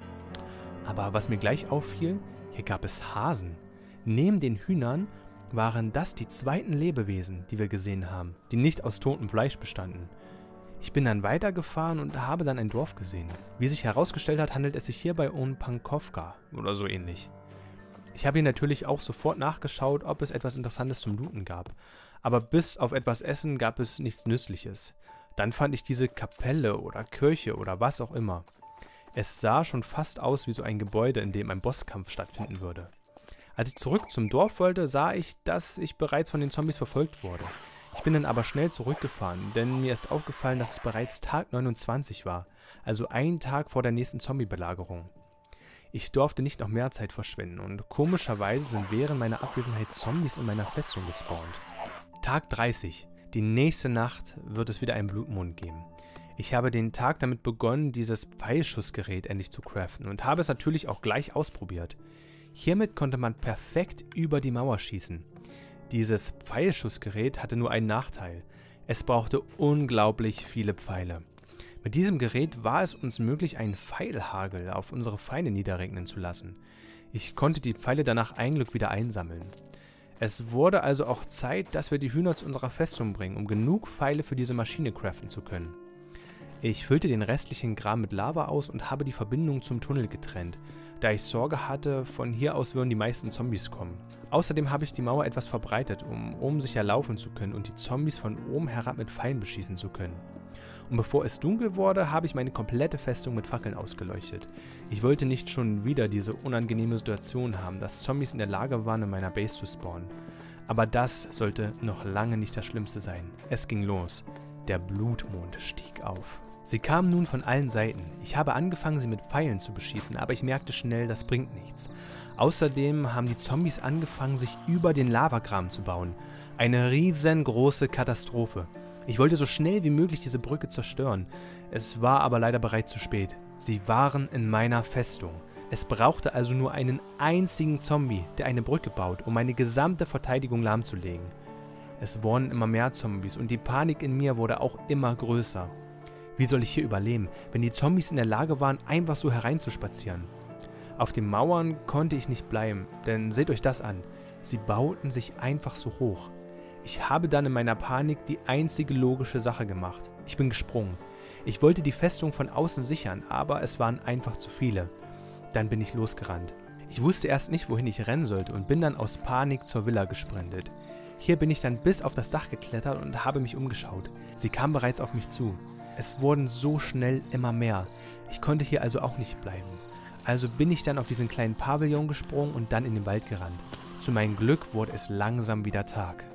Aber was mir gleich auffiel, hier gab es Hasen. Neben den Hühnern waren das die zweiten Lebewesen, die wir gesehen haben, die nicht aus totem Fleisch bestanden. Ich bin dann weitergefahren und habe dann ein Dorf gesehen. Wie sich herausgestellt hat, handelt es sich hierbei um Pankovka oder so ähnlich. Ich habe hier natürlich auch sofort nachgeschaut, ob es etwas Interessantes zum Looten gab. Aber bis auf etwas Essen gab es nichts Nützliches. Dann fand ich diese Kapelle oder Kirche oder was auch immer. Es sah schon fast aus wie so ein Gebäude, in dem ein Bosskampf stattfinden würde. Als ich zurück zum Dorf wollte, sah ich, dass ich bereits von den Zombies verfolgt wurde. Ich bin dann aber schnell zurückgefahren, denn mir ist aufgefallen, dass es bereits Tag 29 war, also ein Tag vor der nächsten Zombie-Belagerung. Ich durfte nicht noch mehr Zeit verschwenden und komischerweise sind während meiner Abwesenheit Zombies in meiner Festung gespawnt. Tag 30. Die nächste Nacht wird es wieder einen Blutmond geben. Ich habe den Tag damit begonnen, dieses Pfeilschussgerät endlich zu craften und habe es natürlich auch gleich ausprobiert. Hiermit konnte man perfekt über die Mauer schießen. Dieses Pfeilschussgerät hatte nur einen Nachteil. Es brauchte unglaublich viele Pfeile. Mit diesem Gerät war es uns möglich, einen Pfeilhagel auf unsere Feinde niederregnen zu lassen. Ich konnte die Pfeile danach ein Glück wieder einsammeln. Es wurde also auch Zeit, dass wir die Hühner zu unserer Festung bringen, um genug Pfeile für diese Maschine craften zu können. Ich füllte den restlichen Graben mit Lava aus und habe die Verbindung zum Tunnel getrennt, da ich Sorge hatte, von hier aus würden die meisten Zombies kommen. Außerdem habe ich die Mauer etwas verbreitet, um oben sicher laufen zu können und die Zombies von oben herab mit Pfeilen beschießen zu können. Und bevor es dunkel wurde, habe ich meine komplette Festung mit Fackeln ausgeleuchtet. Ich wollte nicht schon wieder diese unangenehme Situation haben, dass Zombies in der Lage waren, in meiner Base zu spawnen. Aber das sollte noch lange nicht das Schlimmste sein. Es ging los. Der Blutmond stieg auf. Sie kamen nun von allen Seiten. Ich habe angefangen, sie mit Pfeilen zu beschießen, aber ich merkte schnell, das bringt nichts. Außerdem haben die Zombies angefangen, sich über den Lavagraben zu bauen. Eine riesengroße Katastrophe. Ich wollte so schnell wie möglich diese Brücke zerstören. Es war aber leider bereits zu spät. Sie waren in meiner Festung. Es brauchte also nur einen einzigen Zombie, der eine Brücke baut, um meine gesamte Verteidigung lahmzulegen. Es wurden immer mehr Zombies und die Panik in mir wurde auch immer größer. Wie soll ich hier überleben, wenn die Zombies in der Lage waren, einfach so hereinzuspazieren? Auf den Mauern konnte ich nicht bleiben, denn seht euch das an. Sie bauten sich einfach so hoch. Ich habe dann in meiner Panik die einzige logische Sache gemacht. Ich bin gesprungen. Ich wollte die Festung von außen sichern, aber es waren einfach zu viele. Dann bin ich losgerannt. Ich wusste erst nicht, wohin ich rennen sollte und bin dann aus Panik zur Villa gesprintet. Hier bin ich dann bis auf das Dach geklettert und habe mich umgeschaut. Sie kam bereits auf mich zu. Es wurden so schnell immer mehr. Ich konnte hier also auch nicht bleiben. Also bin ich dann auf diesen kleinen Pavillon gesprungen und dann in den Wald gerannt. Zu meinem Glück wurde es langsam wieder Tag.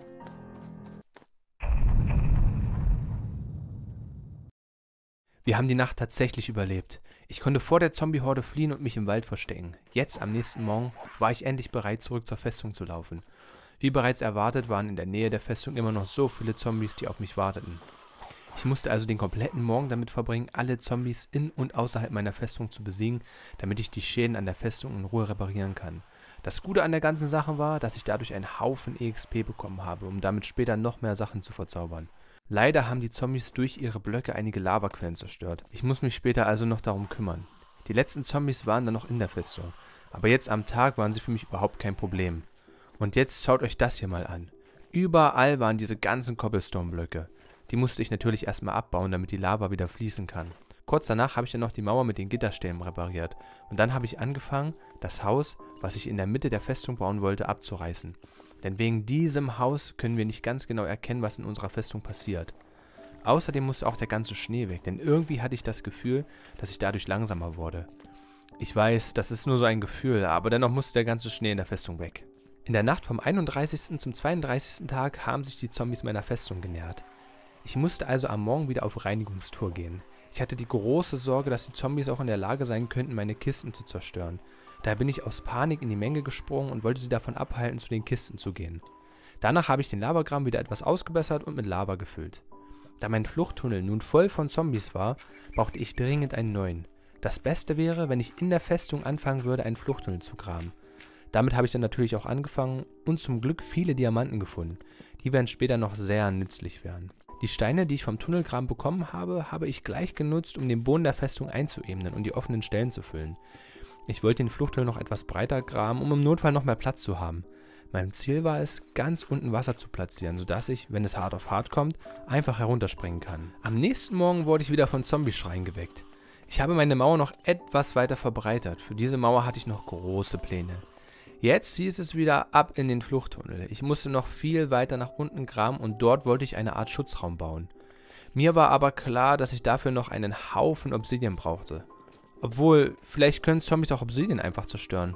Wir haben die Nacht tatsächlich überlebt. Ich konnte vor der Zombie-Horde fliehen und mich im Wald verstecken. Jetzt, am nächsten Morgen, war ich endlich bereit, zurück zur Festung zu laufen. Wie bereits erwartet, waren in der Nähe der Festung immer noch so viele Zombies, die auf mich warteten. Ich musste also den kompletten Morgen damit verbringen, alle Zombies in und außerhalb meiner Festung zu besiegen, damit ich die Schäden an der Festung in Ruhe reparieren kann. Das Gute an der ganzen Sache war, dass ich dadurch einen Haufen EXP bekommen habe, um damit später noch mehr Sachen zu verzaubern. Leider haben die Zombies durch ihre Blöcke einige Lavaquellen zerstört. Ich muss mich später also noch darum kümmern. Die letzten Zombies waren dann noch in der Festung, aber jetzt am Tag waren sie für mich überhaupt kein Problem. Und jetzt schaut euch das hier mal an. Überall waren diese ganzen Cobblestone-Blöcke. Die musste ich natürlich erstmal abbauen, damit die Lava wieder fließen kann. Kurz danach habe ich dann noch die Mauer mit den Gitterstäben repariert. Und dann habe ich angefangen, das Haus, was ich in der Mitte der Festung bauen wollte, abzureißen. Denn wegen diesem Haus können wir nicht ganz genau erkennen, was in unserer Festung passiert. Außerdem musste auch der ganze Schnee weg, denn irgendwie hatte ich das Gefühl, dass ich dadurch langsamer wurde. Ich weiß, das ist nur so ein Gefühl, aber dennoch musste der ganze Schnee in der Festung weg. In der Nacht vom 31. zum 32. Tag haben sich die Zombies meiner Festung genähert. Ich musste also am Morgen wieder auf Reinigungstour gehen. Ich hatte die große Sorge, dass die Zombies auch in der Lage sein könnten, meine Kisten zu zerstören. Daher bin ich aus Panik in die Menge gesprungen und wollte sie davon abhalten, zu den Kisten zu gehen. Danach habe ich den Lavagraben wieder etwas ausgebessert und mit Lava gefüllt. Da mein Fluchttunnel nun voll von Zombies war, brauchte ich dringend einen neuen. Das Beste wäre, wenn ich in der Festung anfangen würde, einen Fluchttunnel zu graben. Damit habe ich dann natürlich auch angefangen und zum Glück viele Diamanten gefunden. Die werden später noch sehr nützlich werden. Die Steine, die ich vom Tunnelgraben bekommen habe, habe ich gleich genutzt, um den Boden der Festung einzuebnen und die offenen Stellen zu füllen. Ich wollte den Fluchttunnel noch etwas breiter graben, um im Notfall noch mehr Platz zu haben. Mein Ziel war es, ganz unten Wasser zu platzieren, sodass ich, wenn es hart auf hart kommt, einfach herunterspringen kann. Am nächsten Morgen wurde ich wieder von Zombie-Schreien geweckt. Ich habe meine Mauer noch etwas weiter verbreitert. Für diese Mauer hatte ich noch große Pläne. Jetzt hieß es wieder ab in den Fluchttunnel. Ich musste noch viel weiter nach unten graben und dort wollte ich eine Art Schutzraum bauen. Mir war aber klar, dass ich dafür noch einen Haufen Obsidian brauchte. Obwohl, vielleicht können Zombies auch Obsidian einfach zerstören.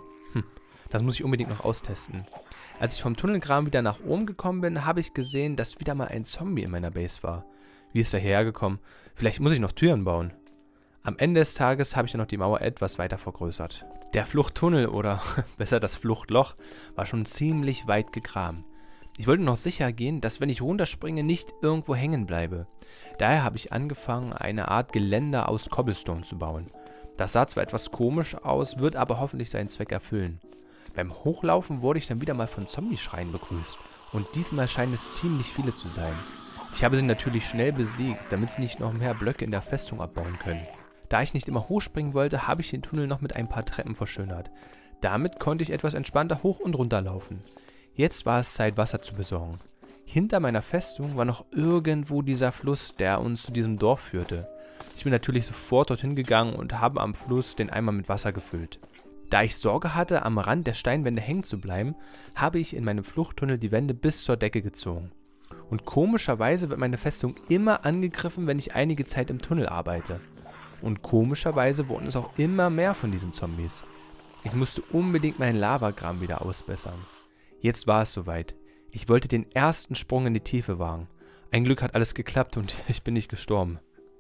Das muss ich unbedingt noch austesten. Als ich vom Tunnelgraben wieder nach oben gekommen bin, habe ich gesehen, dass wieder mal ein Zombie in meiner Base war. Wie ist er hergekommen? Vielleicht muss ich noch Türen bauen. Am Ende des Tages habe ich dann noch die Mauer etwas weiter vergrößert. Der Fluchttunnel oder besser das Fluchtloch war schon ziemlich weit gegraben. Ich wollte noch sicher gehen, dass wenn ich runterspringe, nicht irgendwo hängen bleibe. Daher habe ich angefangen, eine Art Geländer aus Cobblestone zu bauen. Das sah zwar etwas komisch aus, wird aber hoffentlich seinen Zweck erfüllen. Beim Hochlaufen wurde ich dann wieder mal von Zombie-Schreien begrüßt. Und diesmal scheinen es ziemlich viele zu sein. Ich habe sie natürlich schnell besiegt, damit sie nicht noch mehr Blöcke in der Festung abbauen können. Da ich nicht immer hochspringen wollte, habe ich den Tunnel noch mit ein paar Treppen verschönert. Damit konnte ich etwas entspannter hoch und runter laufen. Jetzt war es Zeit, Wasser zu besorgen. Hinter meiner Festung war noch irgendwo dieser Fluss, der uns zu diesem Dorf führte. Ich bin natürlich sofort dorthin gegangen und habe am Fluss den Eimer mit Wasser gefüllt. Da ich Sorge hatte, am Rand der Steinwände hängen zu bleiben, habe ich in meinem Fluchttunnel die Wände bis zur Decke gezogen. Und komischerweise wird meine Festung immer angegriffen, wenn ich einige Zeit im Tunnel arbeite. Und komischerweise wurden es auch immer mehr von diesen Zombies. Ich musste unbedingt meinen Lavagraben wieder ausbessern. Jetzt war es soweit. Ich wollte den ersten Sprung in die Tiefe wagen. Ein Glück hat alles geklappt und ich bin nicht gestorben.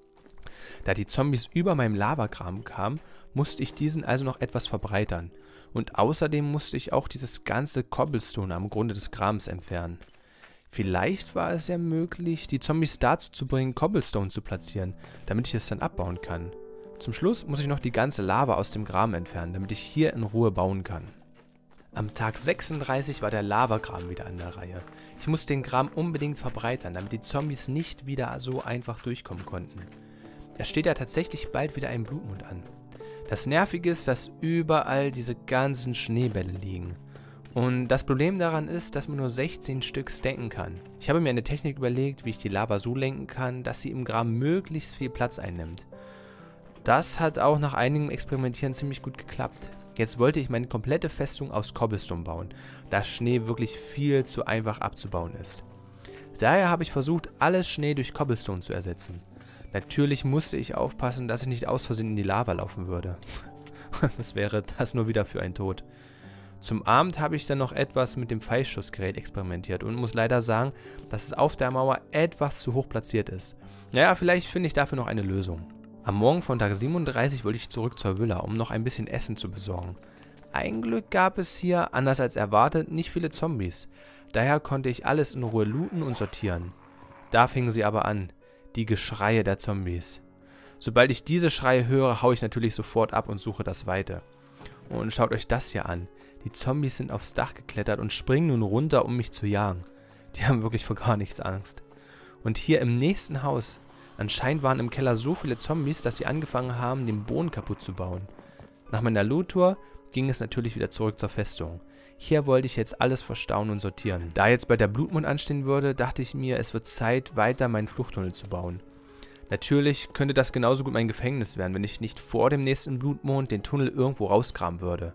Da die Zombies über meinem Lavagraben kamen, musste ich diesen also noch etwas verbreitern. Und außerdem musste ich auch dieses ganze Cobblestone am Grunde des Grabens entfernen. Vielleicht war es ja möglich, die Zombies dazu zu bringen, Cobblestone zu platzieren, damit ich es dann abbauen kann. Zum Schluss muss ich noch die ganze Lava aus dem Graben entfernen, damit ich hier in Ruhe bauen kann. Am Tag 36 war der Lavagraben wieder an der Reihe. Ich musste den Graben unbedingt verbreitern, damit die Zombies nicht wieder so einfach durchkommen konnten. Es steht ja tatsächlich bald wieder ein Blutmond an. Das Nervige ist, dass überall diese ganzen Schneebälle liegen. Und das Problem daran ist, dass man nur 16 Stück stacken kann. Ich habe mir eine Technik überlegt, wie ich die Lava so lenken kann, dass sie im Graben möglichst viel Platz einnimmt. Das hat auch nach einigem Experimentieren ziemlich gut geklappt. Jetzt wollte ich meine komplette Festung aus Cobblestone bauen, da Schnee wirklich viel zu einfach abzubauen ist. Daher habe ich versucht, alles Schnee durch Cobblestone zu ersetzen. Natürlich musste ich aufpassen, dass ich nicht aus Versehen in die Lava laufen würde. Was wäre das nur wieder für ein Tod? Zum Abend habe ich dann noch etwas mit dem Pfeilschussgerät experimentiert und muss leider sagen, dass es auf der Mauer etwas zu hoch platziert ist. Naja, vielleicht finde ich dafür noch eine Lösung. Am Morgen von Tag 37 wollte ich zurück zur Villa, um noch ein bisschen Essen zu besorgen. Ein Glück gab es hier, anders als erwartet, nicht viele Zombies. Daher konnte ich alles in Ruhe looten und sortieren. Da fingen sie aber an, die Geschreie der Zombies. Sobald ich diese Schreie höre, haue ich natürlich sofort ab und suche das Weite. Und schaut euch das hier an. Die Zombies sind aufs Dach geklettert und springen nun runter, um mich zu jagen. Die haben wirklich vor gar nichts Angst. Und hier im nächsten Haus, anscheinend waren im Keller so viele Zombies, dass sie angefangen haben, den Boden kaputt zu bauen. Nach meiner Loot-Tour ging es natürlich wieder zurück zur Festung. Hier wollte ich jetzt alles verstauen und sortieren. Da jetzt bald der Blutmond anstehen würde, dachte ich mir, es wird Zeit, weiter meinen Fluchttunnel zu bauen. Natürlich könnte das genauso gut mein Gefängnis werden, wenn ich nicht vor dem nächsten Blutmond den Tunnel irgendwo rausgraben würde.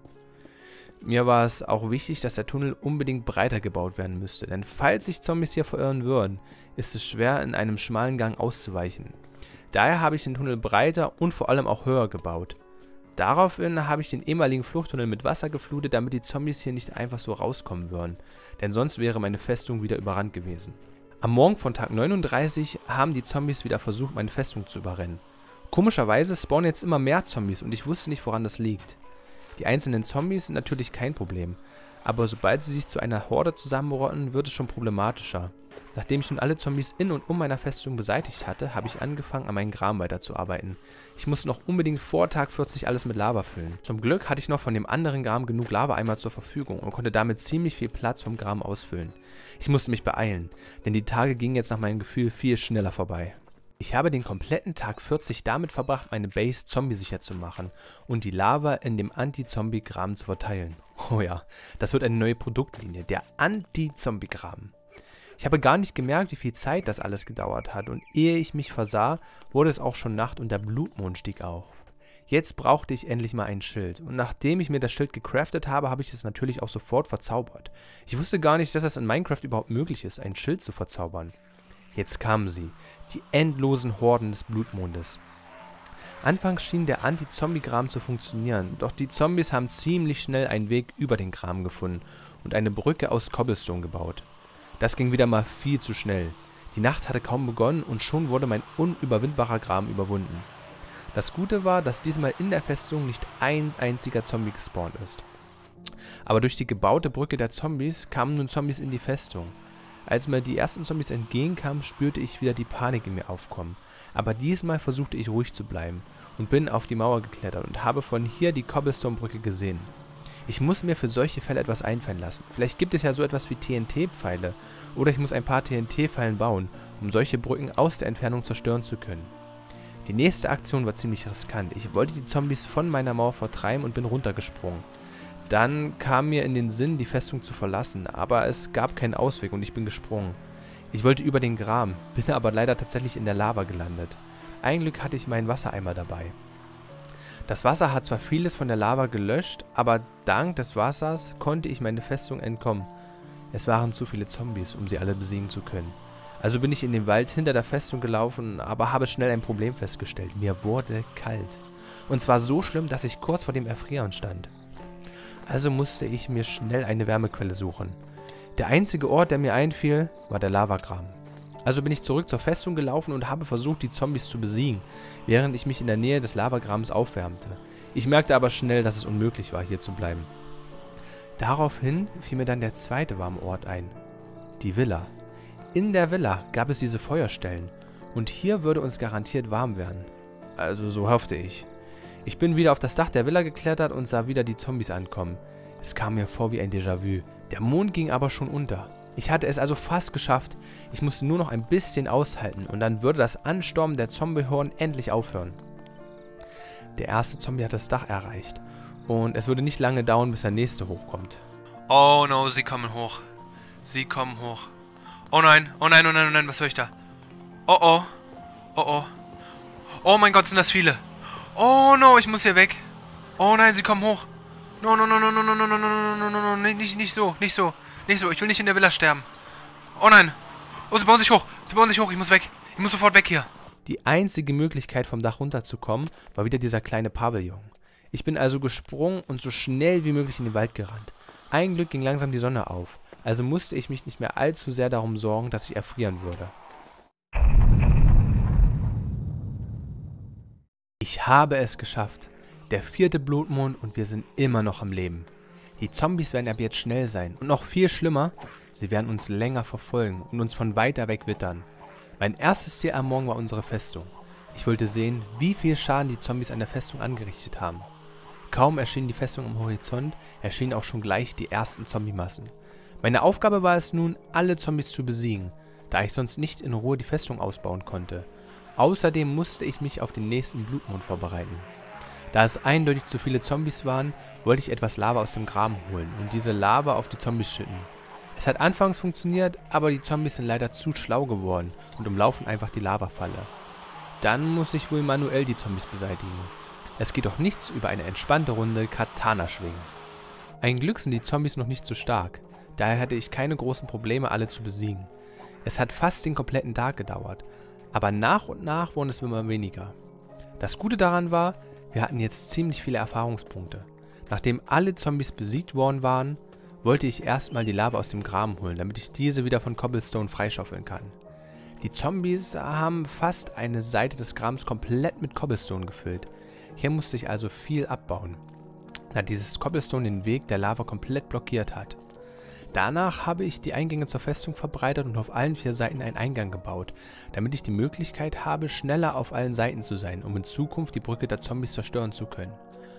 Mir war es auch wichtig, dass der Tunnel unbedingt breiter gebaut werden müsste, denn falls sich Zombies hier verirren würden, ist es schwer, in einem schmalen Gang auszuweichen. Daher habe ich den Tunnel breiter und vor allem auch höher gebaut. Daraufhin habe ich den ehemaligen Fluchttunnel mit Wasser geflutet, damit die Zombies hier nicht einfach so rauskommen würden, denn sonst wäre meine Festung wieder überrannt gewesen. Am Morgen von Tag 39 haben die Zombies wieder versucht, meine Festung zu überrennen. Komischerweise spawnen jetzt immer mehr Zombies und ich wusste nicht, woran das liegt. Die einzelnen Zombies sind natürlich kein Problem, aber sobald sie sich zu einer Horde zusammenrotten, wird es schon problematischer. Nachdem ich nun alle Zombies in und um meiner Festung beseitigt hatte, habe ich angefangen, an meinem Graben weiterzuarbeiten. Ich musste noch unbedingt vor Tag 40 alles mit Lava füllen. Zum Glück hatte ich noch von dem anderen Graben genug Lava-Eimer zur Verfügung und konnte damit ziemlich viel Platz vom Graben ausfüllen. Ich musste mich beeilen, denn die Tage gingen jetzt nach meinem Gefühl viel schneller vorbei. Ich habe den kompletten Tag 40 damit verbracht, meine Base zombiesicher zu machen und die Lava in dem Anti-Zombie-Graben zu verteilen. Oh ja, das wird eine neue Produktlinie, der Anti-Zombie-Graben. Ich habe gar nicht gemerkt, wie viel Zeit das alles gedauert hat und ehe ich mich versah, wurde es auch schon Nacht und der Blutmond stieg auf. Jetzt brauchte ich endlich mal ein Schild und nachdem ich mir das Schild gecraftet habe, habe ich es natürlich auch sofort verzaubert. Ich wusste gar nicht, dass es in Minecraft überhaupt möglich ist, ein Schild zu verzaubern. Jetzt kamen sie, die endlosen Horden des Blutmondes. Anfangs schien der Anti-Zombie-Graben zu funktionieren, doch die Zombies haben ziemlich schnell einen Weg über den Graben gefunden und eine Brücke aus Cobblestone gebaut. Das ging wieder mal viel zu schnell. Die Nacht hatte kaum begonnen und schon wurde mein unüberwindbarer Graben überwunden. Das Gute war, dass diesmal in der Festung nicht ein einziger Zombie gespawnt ist. Aber durch die gebaute Brücke der Zombies kamen nun Zombies in die Festung. Als mir die ersten Zombies entgegenkamen, spürte ich wieder die Panik in mir aufkommen. Aber diesmal versuchte ich ruhig zu bleiben und bin auf die Mauer geklettert und habe von hier die Cobblestone-Brücke gesehen. Ich muss mir für solche Fälle etwas einfallen lassen. Vielleicht gibt es ja so etwas wie TNT-Pfeile oder ich muss ein paar TNT-Pfeilen bauen, um solche Brücken aus der Entfernung zerstören zu können. Die nächste Aktion war ziemlich riskant. Ich wollte die Zombies von meiner Mauer vertreiben und bin runtergesprungen. Dann kam mir in den Sinn, die Festung zu verlassen, aber es gab keinen Ausweg und ich bin gesprungen. Ich wollte über den Graben, bin aber leider tatsächlich in der Lava gelandet. Ein Glück hatte ich meinen Wassereimer dabei. Das Wasser hat zwar vieles von der Lava gelöscht, aber dank des Wassers konnte ich meine Festung entkommen. Es waren zu viele Zombies, um sie alle besiegen zu können. Also bin ich in den Wald hinter der Festung gelaufen, aber habe schnell ein Problem festgestellt. Mir wurde kalt. Und zwar so schlimm, dass ich kurz vor dem Erfrieren stand. Also musste ich mir schnell eine Wärmequelle suchen. Der einzige Ort, der mir einfiel, war der Lavagraben. Also bin ich zurück zur Festung gelaufen und habe versucht, die Zombies zu besiegen, während ich mich in der Nähe des Lavagrabens aufwärmte. Ich merkte aber schnell, dass es unmöglich war, hier zu bleiben. Daraufhin fiel mir dann der zweite warme Ort ein. Die Villa. In der Villa gab es diese Feuerstellen und hier würde uns garantiert warm werden. Also so hoffte ich. Ich bin wieder auf das Dach der Villa geklettert und sah wieder die Zombies ankommen. Es kam mir vor wie ein Déjà-vu. Der Mond ging aber schon unter. Ich hatte es also fast geschafft. Ich musste nur noch ein bisschen aushalten und dann würde das Anstormen der Zombie-Horden endlich aufhören. Der erste Zombie hat das Dach erreicht und es würde nicht lange dauern, bis der nächste hochkommt. Oh no, sie kommen hoch. Sie kommen hoch. Oh nein, oh nein, oh nein, oh nein, was soll ich da? Oh oh, oh oh. Oh mein Gott, sind das viele. Oh no, ich muss hier weg. Oh nein, sie kommen hoch. No, no, no, no, no, no, no, no, no, no, no, no, nicht so. Ich will nicht in der Villa sterben. Oh nein. Oh, sie bauen sich hoch. Ich muss weg. Ich muss sofort weg hier. Die einzige Möglichkeit, vom Dach runterzukommen, war wieder dieser kleine Pavillon. Ich bin also gesprungen und so schnell wie möglich in den Wald gerannt. Ein Glück ging langsam die Sonne auf. Also musste ich mich nicht mehr allzu sehr darum sorgen, dass ich erfrieren würde. Ich habe es geschafft. Der 4. Blutmond und wir sind immer noch am Leben. Die Zombies werden ab jetzt schnell sein und noch viel schlimmer, sie werden uns länger verfolgen und uns von weiter weg wittern. Mein erstes Ziel am Morgen war unsere Festung. Ich wollte sehen, wie viel Schaden die Zombies an der Festung angerichtet haben. Kaum erschien die Festung am Horizont, erschienen auch schon gleich die ersten Zombie-Massen. Meine Aufgabe war es nun, alle Zombies zu besiegen, da ich sonst nicht in Ruhe die Festung ausbauen konnte. Außerdem musste ich mich auf den nächsten Blutmond vorbereiten. Da es eindeutig zu viele Zombies waren, wollte ich etwas Lava aus dem Graben holen und diese Lava auf die Zombies schütten. Es hat anfangs funktioniert, aber die Zombies sind leider zu schlau geworden und umlaufen einfach die Lavafalle. Dann muss ich wohl manuell die Zombies beseitigen. Es geht doch nichts über eine entspannte Runde Katana schwingen. Ein Glück sind die Zombies noch nicht so stark, daher hatte ich keine großen Probleme, alle zu besiegen. Es hat fast den kompletten Tag gedauert, aber nach und nach wurden es immer weniger. Das Gute daran war, wir hatten jetzt ziemlich viele Erfahrungspunkte. Nachdem alle Zombies besiegt worden waren, wollte ich erstmal die Lava aus dem Graben holen, damit ich diese wieder von Cobblestone freischaufeln kann. Die Zombies haben fast eine Seite des Grabens komplett mit Cobblestone gefüllt. Hier musste ich also viel abbauen, da dieses Cobblestone den Weg der Lava komplett blockiert hat. Danach habe ich die Eingänge zur Festung verbreitert und auf allen 4 Seiten einen Eingang gebaut, damit ich die Möglichkeit habe, schneller auf allen Seiten zu sein, um in Zukunft die Brücke der Zombies zerstören zu können.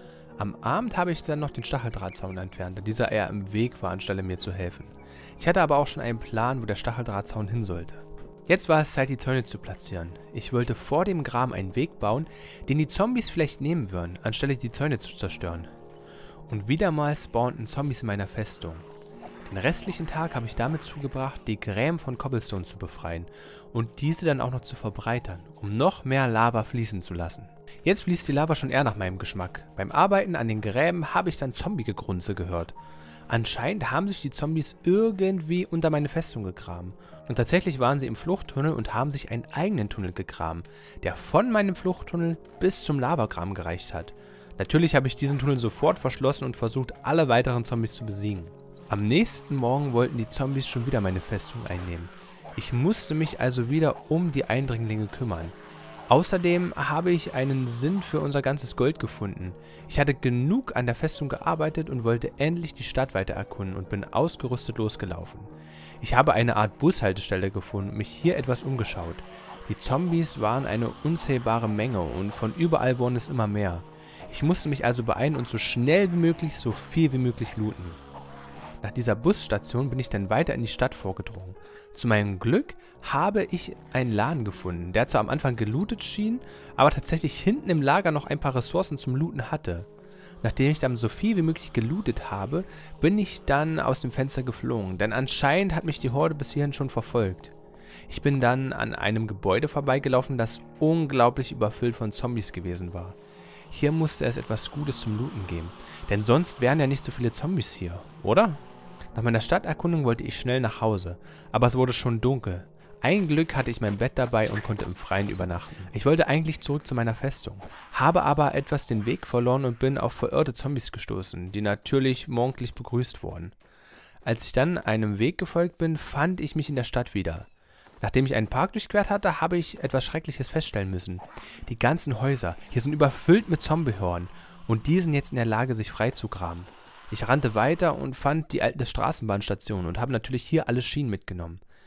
Am Abend habe ich dann noch den Stacheldrahtzaun entfernt, da dieser eher im Weg war, anstelle mir zu helfen. Ich hatte aber auch schon einen Plan, wo der Stacheldrahtzaun hin sollte. Jetzt war es Zeit, die Zäune zu platzieren. Ich wollte vor dem Graben einen Weg bauen, den die Zombies vielleicht nehmen würden, anstelle die Zäune zu zerstören. Und wieder mal spawnten Zombies in meiner Festung. Den restlichen Tag habe ich damit zugebracht, die Gräben von Cobblestone zu befreien und diese dann auch noch zu verbreitern, um noch mehr Lava fließen zu lassen. Jetzt fließt die Lava schon eher nach meinem Geschmack. Beim Arbeiten an den Gräben habe ich dann Zombie-Gegrunze gehört. Anscheinend haben sich die Zombies irgendwie unter meine Festung gegraben. Und tatsächlich waren sie im Fluchttunnel und haben sich einen eigenen Tunnel gegraben, der von meinem Fluchttunnel bis zum Lavagraben gereicht hat. Natürlich habe ich diesen Tunnel sofort verschlossen und versucht, alle weiteren Zombies zu besiegen. Am nächsten Morgen wollten die Zombies schon wieder meine Festung einnehmen. Ich musste mich also wieder um die Eindringlinge kümmern. Außerdem habe ich einen Sinn für unser ganzes Gold gefunden. Ich hatte genug an der Festung gearbeitet und wollte endlich die Stadt weiter erkunden und bin ausgerüstet losgelaufen. Ich habe eine Art Bushaltestelle gefunden und mich hier etwas umgeschaut. Die Zombies waren eine unzählbare Menge und von überall wurden es immer mehr. Ich musste mich also beeilen und so schnell wie möglich so viel wie möglich looten. Nach dieser Busstation bin ich dann weiter in die Stadt vorgedrungen. Zu meinem Glück habe ich einen Laden gefunden, der zwar am Anfang gelootet schien, aber tatsächlich hinten im Lager noch ein paar Ressourcen zum Looten hatte. Nachdem ich dann so viel wie möglich gelootet habe, bin ich dann aus dem Fenster geflogen, denn anscheinend hat mich die Horde bis hierhin schon verfolgt. Ich bin dann an einem Gebäude vorbeigelaufen, das unglaublich überfüllt von Zombies gewesen war. Hier musste es etwas Gutes zum Looten geben, denn sonst wären ja nicht so viele Zombies hier, oder? Nach meiner Stadterkundung wollte ich schnell nach Hause, aber es wurde schon dunkel. Ein Glück hatte ich mein Bett dabei und konnte im Freien übernachten. Ich wollte eigentlich zurück zu meiner Festung, habe aber etwas den Weg verloren und bin auf verirrte Zombies gestoßen, die natürlich morgendlich begrüßt wurden. Als ich dann einem Weg gefolgt bin, fand ich mich in der Stadt wieder. Nachdem ich einen Park durchquert hatte, habe ich etwas Schreckliches feststellen müssen. Die ganzen Häuser hier sind überfüllt mit Zombiehorden und die sind jetzt in der Lage, sich freizugraben. Ich rannte weiter und fand die alte Straßenbahnstation und habe natürlich hier alle Schienen mitgenommen.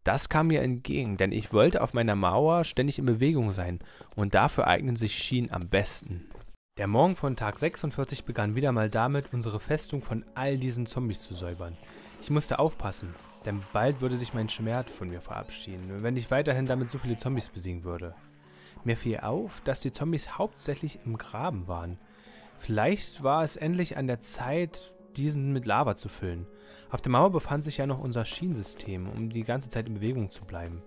Das kam mir entgegen, denn ich wollte auf meiner Mauer ständig in Bewegung sein und dafür eignen sich Schienen am besten. Der Morgen von Tag 46 begann wieder mal damit, unsere Festung von all diesen Zombies zu säubern. Ich musste aufpassen, denn bald würde sich mein Schmerz von mir verabschieden, wenn ich weiterhin damit so viele Zombies besiegen würde. Mir fiel auf, dass die Zombies hauptsächlich im Graben waren. Vielleicht war es endlich an der Zeit, diesen mit Lava zu füllen. Auf der Mauer befand sich ja noch unser Schienensystem, um die ganze Zeit in Bewegung zu bleiben.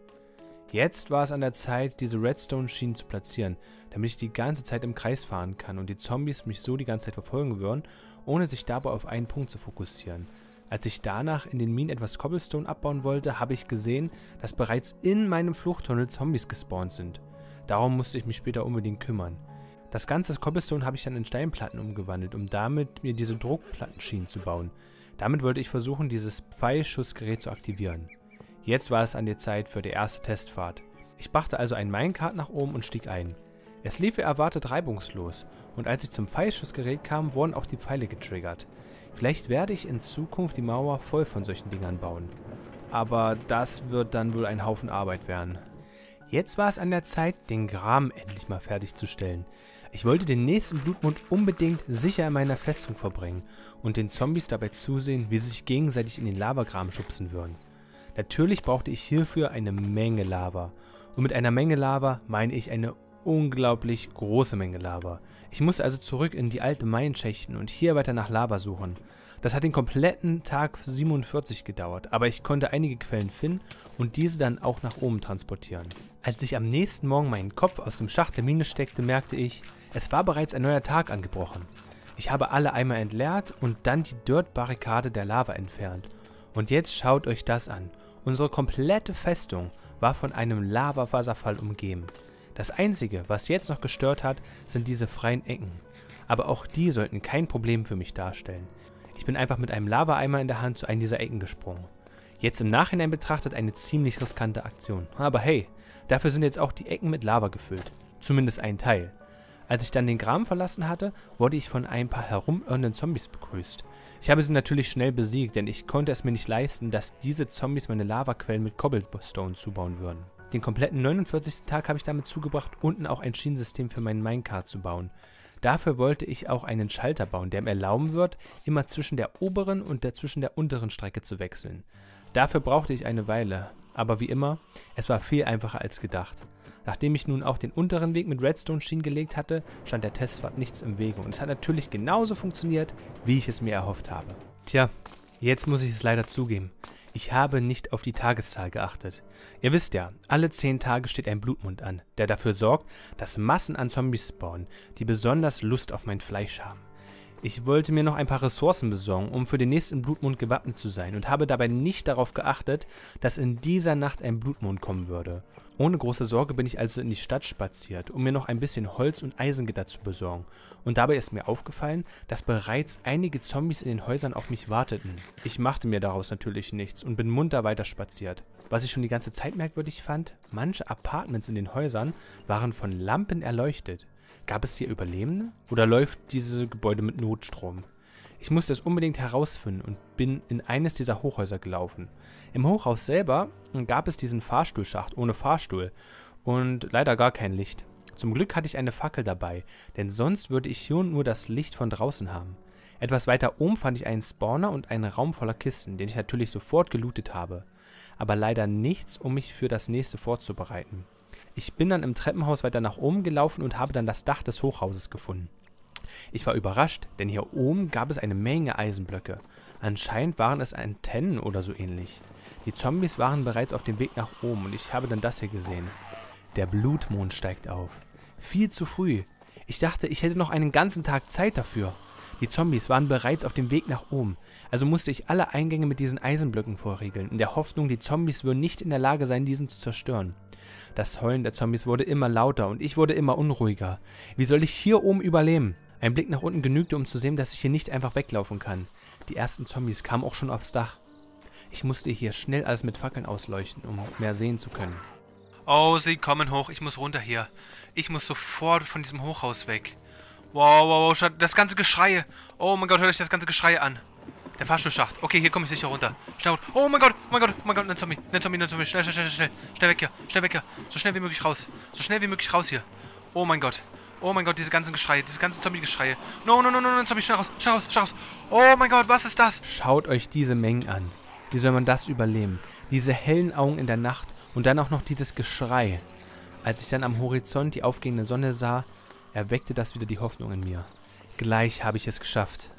Jetzt war es an der Zeit, diese Redstone-Schienen zu platzieren, damit ich die ganze Zeit im Kreis fahren kann und die Zombies mich so die ganze Zeit verfolgen würden, ohne sich dabei auf einen Punkt zu fokussieren. Als ich danach in den Minen etwas Cobblestone abbauen wollte, habe ich gesehen, dass bereits in meinem Fluchttunnel Zombies gespawnt sind. Darum musste ich mich später unbedingt kümmern. Das ganze Cobblestone habe ich dann in Steinplatten umgewandelt, um damit mir diese Druckplattenschienen zu bauen. Damit wollte ich versuchen, dieses Pfeilschussgerät zu aktivieren. Jetzt war es an der Zeit für die erste Testfahrt. Ich brachte also einen Minecart nach oben und stieg ein. Es lief wie erwartet reibungslos und als ich zum Pfeilschussgerät kam, wurden auch die Pfeile getriggert. Vielleicht werde ich in Zukunft die Mauer voll von solchen Dingern bauen. Aber das wird dann wohl ein Haufen Arbeit werden. Jetzt war es an der Zeit, den Graben endlich mal fertigzustellen. Ich wollte den nächsten Blutmond unbedingt sicher in meiner Festung verbringen und den Zombies dabei zusehen, wie sie sich gegenseitig in den Lavagraben schubsen würden. Natürlich brauchte ich hierfür eine Menge Lava. Und mit einer Menge Lava meine ich eine unglaublich große Menge Lava. Ich musste also zurück in die alten Minenschächten und hier weiter nach Lava suchen. Das hat den kompletten Tag 47 gedauert, aber ich konnte einige Quellen finden und diese dann auch nach oben transportieren. Als ich am nächsten Morgen meinen Kopf aus dem Schacht der Mine steckte, merkte ich, es war bereits ein neuer Tag angebrochen. Ich habe alle Eimer entleert und dann die Dirt-Barrikade der Lava entfernt. Und jetzt schaut euch das an. Unsere komplette Festung war von einem Lavawasserfall umgeben. Das Einzige, was jetzt noch gestört hat, sind diese freien Ecken. Aber auch die sollten kein Problem für mich darstellen. Ich bin einfach mit einem Lavaeimer in der Hand zu einem dieser Ecken gesprungen. Jetzt im Nachhinein betrachtet eine ziemlich riskante Aktion. Aber hey, dafür sind jetzt auch die Ecken mit Lava gefüllt. Zumindest ein Teil. Als ich dann den Graben verlassen hatte, wurde ich von ein paar herumirrenden Zombies begrüßt. Ich habe sie natürlich schnell besiegt, denn ich konnte es mir nicht leisten, dass diese Zombies meine Lavaquellen mit Cobblestone zubauen würden. Den kompletten 49. Tag habe ich damit zugebracht, unten auch ein Schienensystem für meinen Minecart zu bauen. Dafür wollte ich auch einen Schalter bauen, der mir erlauben wird, immer zwischen der oberen und zwischen der unteren Strecke zu wechseln. Dafür brauchte ich eine Weile, aber wie immer, es war viel einfacher als gedacht. Nachdem ich nun auch den unteren Weg mit Redstone-Schienen gelegt hatte, stand der Testfahrt nichts im Wege und es hat natürlich genauso funktioniert, wie ich es mir erhofft habe. Tja, jetzt muss ich es leider zugeben. Ich habe nicht auf die Tageszahl geachtet. Ihr wisst ja, alle 10 Tage steht ein Blutmond an, der dafür sorgt, dass Massen an Zombies spawnen, die besonders Lust auf mein Fleisch haben. Ich wollte mir noch ein paar Ressourcen besorgen, um für den nächsten Blutmond gewappnet zu sein und habe dabei nicht darauf geachtet, dass in dieser Nacht ein Blutmond kommen würde. Ohne große Sorge bin ich also in die Stadt spaziert, um mir noch ein bisschen Holz und Eisengitter zu besorgen. Und dabei ist mir aufgefallen, dass bereits einige Zombies in den Häusern auf mich warteten. Ich machte mir daraus natürlich nichts und bin munter weiter spaziert. Was ich schon die ganze Zeit merkwürdig fand, manche Apartments in den Häusern waren von Lampen erleuchtet. Gab es hier Überlebende oder läuft dieses Gebäude mit Notstrom? Ich musste es unbedingt herausfinden und bin in eines dieser Hochhäuser gelaufen. Im Hochhaus selber gab es diesen Fahrstuhlschacht ohne Fahrstuhl und leider gar kein Licht. Zum Glück hatte ich eine Fackel dabei, denn sonst würde ich hier nur das Licht von draußen haben. Etwas weiter oben fand ich einen Spawner und einen Raum voller Kisten, den ich natürlich sofort gelootet habe. Aber leider nichts, um mich für das nächste vorzubereiten. Ich bin dann im Treppenhaus weiter nach oben gelaufen und habe dann das Dach des Hochhauses gefunden. Ich war überrascht, denn hier oben gab es eine Menge Eisenblöcke. Anscheinend waren es Antennen oder so ähnlich. Die Zombies waren bereits auf dem Weg nach oben und ich habe dann das hier gesehen. Der Blutmond steigt auf. Viel zu früh. Ich dachte, ich hätte noch einen ganzen Tag Zeit dafür. Die Zombies waren bereits auf dem Weg nach oben, also musste ich alle Eingänge mit diesen Eisenblöcken vorriegeln, in der Hoffnung, die Zombies würden nicht in der Lage sein, diesen zu zerstören. Das Heulen der Zombies wurde immer lauter und ich wurde immer unruhiger. Wie soll ich hier oben überleben? Ein Blick nach unten genügte, um zu sehen, dass ich hier nicht einfach weglaufen kann. Die ersten Zombies kamen auch schon aufs Dach. Ich musste hier schnell alles mit Fackeln ausleuchten, um mehr sehen zu können. Oh, sie kommen hoch. Ich muss runter hier. Ich muss sofort von diesem Hochhaus weg. Wow, wow, wow, das ganze Geschrei. Oh mein Gott, hört euch das ganze Geschrei an. Der Fahrstuhlschacht. Okay, hier komme ich sicher runter. Schnell runter. Oh mein Gott, oh mein Gott, oh mein Gott, ein Zombie. Schnell, schnell, schnell, schnell. Schnell weg hier, schnell weg hier. So schnell wie möglich raus. So schnell wie möglich raus hier. Oh mein Gott. Oh mein Gott, diese ganzen Geschreie, diese ganzen Zombie-Geschreie. No, no, no, no, no, Zombie, schnell raus, schnell raus, schnell raus. Oh mein Gott, was ist das? Schaut euch diese Mengen an. Wie soll man das überleben? Diese hellen Augen in der Nacht und dann auch noch dieses Geschrei. Als ich dann am Horizont die aufgehende Sonne sah, erweckte das wieder die Hoffnung in mir. Gleich habe ich es geschafft.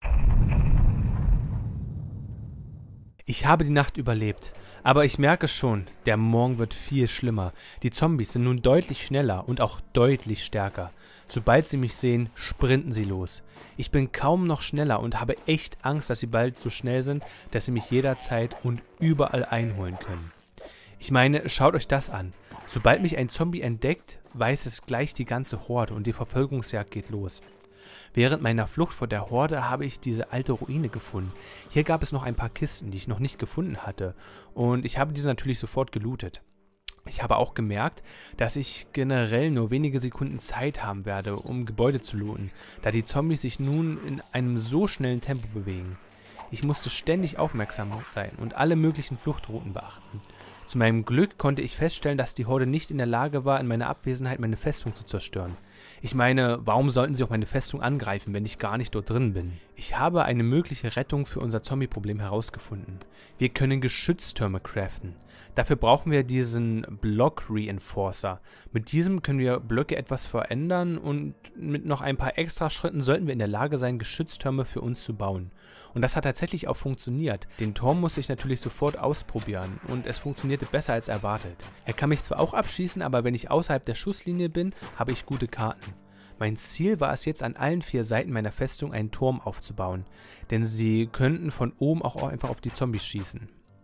Ich habe die Nacht überlebt, aber ich merke schon, der Morgen wird viel schlimmer. Die Zombies sind nun deutlich schneller und auch deutlich stärker. Sobald sie mich sehen, sprinten sie los. Ich bin kaum noch schneller und habe echt Angst, dass sie bald so schnell sind, dass sie mich jederzeit und überall einholen können. Ich meine, schaut euch das an. Sobald mich ein Zombie entdeckt, weiß es gleich die ganze Horde und die Verfolgungsjagd geht los. Während meiner Flucht vor der Horde habe ich diese alte Ruine gefunden. Hier gab es noch ein paar Kisten, die ich noch nicht gefunden hatte, und ich habe diese natürlich sofort gelootet. Ich habe auch gemerkt, dass ich generell nur wenige Sekunden Zeit haben werde, um Gebäude zu looten, da die Zombies sich nun in einem so schnellen Tempo bewegen. Ich musste ständig aufmerksam sein und alle möglichen Fluchtrouten beachten. Zu meinem Glück konnte ich feststellen, dass die Horde nicht in der Lage war, in meiner Abwesenheit meine Festung zu zerstören. Ich meine, warum sollten sie auch meine Festung angreifen, wenn ich gar nicht dort drin bin? Ich habe eine mögliche Rettung für unser Zombie-Problem herausgefunden. Wir können Geschütztürme craften. Dafür brauchen wir diesen Block-Reinforcer. Mit diesem können wir Blöcke etwas verändern und mit noch ein paar extra Schritten sollten wir in der Lage sein, Geschütztürme für uns zu bauen. Und das hat tatsächlich auch funktioniert. Den Turm musste ich natürlich sofort ausprobieren und es funktionierte besser als erwartet. Er kann mich zwar auch abschießen, aber wenn ich außerhalb der Schusslinie bin, habe ich gute Karten. Mein Ziel war es jetzt, an allen 4 Seiten meiner Festung einen Turm aufzubauen, denn sie könnten von oben auch einfach auf die Zombies schießen.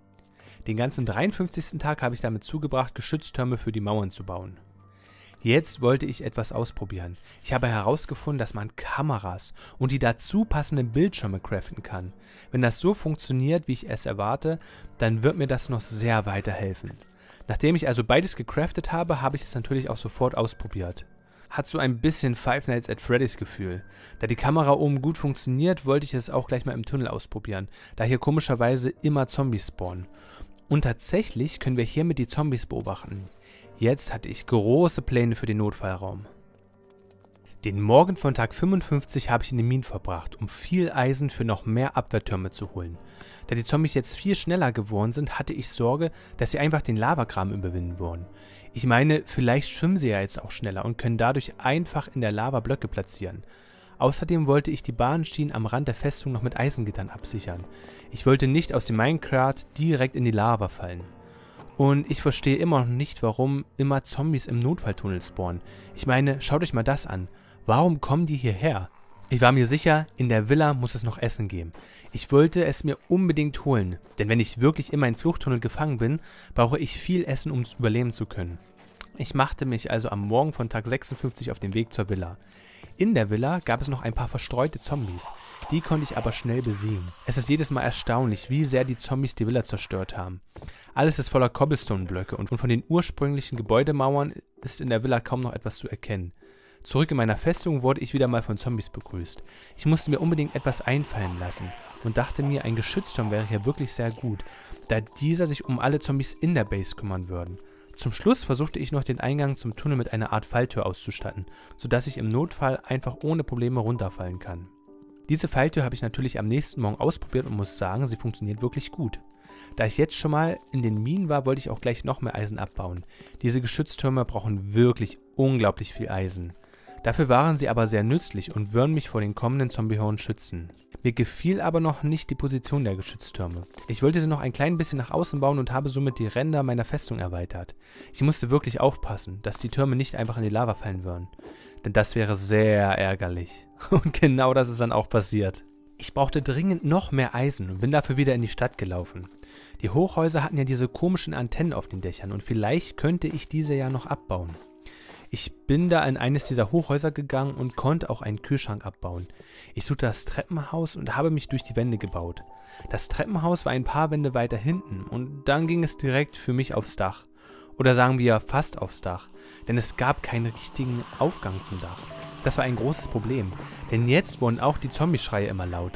Den ganzen 53. Tag habe ich damit zugebracht, Geschütztürme für die Mauern zu bauen. Jetzt wollte ich etwas ausprobieren. Ich habe herausgefunden, dass man Kameras und die dazu passenden Bildschirme craften kann. Wenn das so funktioniert, wie ich es erwarte, dann wird mir das noch sehr weiterhelfen. Nachdem ich also beides gecraftet habe, habe ich es natürlich auch sofort ausprobiert. Hat so ein bisschen Five Nights at Freddy's Gefühl. Da die Kamera oben gut funktioniert, wollte ich es auch gleich mal im Tunnel ausprobieren, da hier komischerweise immer Zombies spawnen. Und tatsächlich können wir hiermit die Zombies beobachten. Jetzt hatte ich große Pläne für den Notfallraum. Den Morgen von Tag 55 habe ich in den Minen verbracht, um viel Eisen für noch mehr Abwehrtürme zu holen. Da die Zombies jetzt viel schneller geworden sind, hatte ich Sorge, dass sie einfach den Lavagraben überwinden wollen. Ich meine, vielleicht schwimmen sie ja jetzt auch schneller und können dadurch einfach in der Lava Blöcke platzieren. Außerdem wollte ich die Bahnschienen am Rand der Festung noch mit Eisengittern absichern. Ich wollte nicht aus dem Minecart direkt in die Lava fallen. Und ich verstehe immer noch nicht, warum immer Zombies im Notfalltunnel spawnen. Ich meine, schaut euch mal das an. Warum kommen die hierher? Ich war mir sicher, in der Villa muss es noch Essen geben. Ich wollte es mir unbedingt holen, denn wenn ich wirklich in meinem Fluchttunnel gefangen bin, brauche ich viel Essen, um überleben zu können. Ich machte mich also am Morgen von Tag 56 auf den Weg zur Villa. In der Villa gab es noch ein paar verstreute Zombies. Die konnte ich aber schnell besiegen. Es ist jedes Mal erstaunlich, wie sehr die Zombies die Villa zerstört haben. Alles ist voller Cobblestone-Blöcke und von den ursprünglichen Gebäudemauern ist in der Villa kaum noch etwas zu erkennen. Zurück in meiner Festung wurde ich wieder mal von Zombies begrüßt. Ich musste mir unbedingt etwas einfallen lassen und dachte mir, ein Geschützturm wäre hier wirklich sehr gut, da dieser sich um alle Zombies in der Base kümmern würden. Zum Schluss versuchte ich noch den Eingang zum Tunnel mit einer Art Falltür auszustatten, sodass ich im Notfall einfach ohne Probleme runterfallen kann. Diese Falltür habe ich natürlich am nächsten Morgen ausprobiert und muss sagen, sie funktioniert wirklich gut. Da ich jetzt schon mal in den Minen war, wollte ich auch gleich noch mehr Eisen abbauen. Diese Geschütztürme brauchen wirklich unglaublich viel Eisen. Dafür waren sie aber sehr nützlich und würden mich vor den kommenden Zombiehorden schützen. Mir gefiel aber noch nicht die Position der Geschütztürme. Ich wollte sie noch ein klein bisschen nach außen bauen und habe somit die Ränder meiner Festung erweitert. Ich musste wirklich aufpassen, dass die Türme nicht einfach in die Lava fallen würden. Denn das wäre sehr ärgerlich. Und genau das ist dann auch passiert. Ich brauchte dringend noch mehr Eisen und bin dafür wieder in die Stadt gelaufen. Die Hochhäuser hatten ja diese komischen Antennen auf den Dächern und vielleicht könnte ich diese ja noch abbauen. Ich bin da in eines dieser Hochhäuser gegangen und konnte auch einen Kühlschrank abbauen. Ich suchte das Treppenhaus und habe mich durch die Wände gebaut. Das Treppenhaus war ein paar Wände weiter hinten und dann ging es direkt für mich aufs Dach. Oder sagen wir fast aufs Dach, denn es gab keinen richtigen Aufgang zum Dach. Das war ein großes Problem, denn jetzt wurden auch die Zombie-Schreie immer lauter.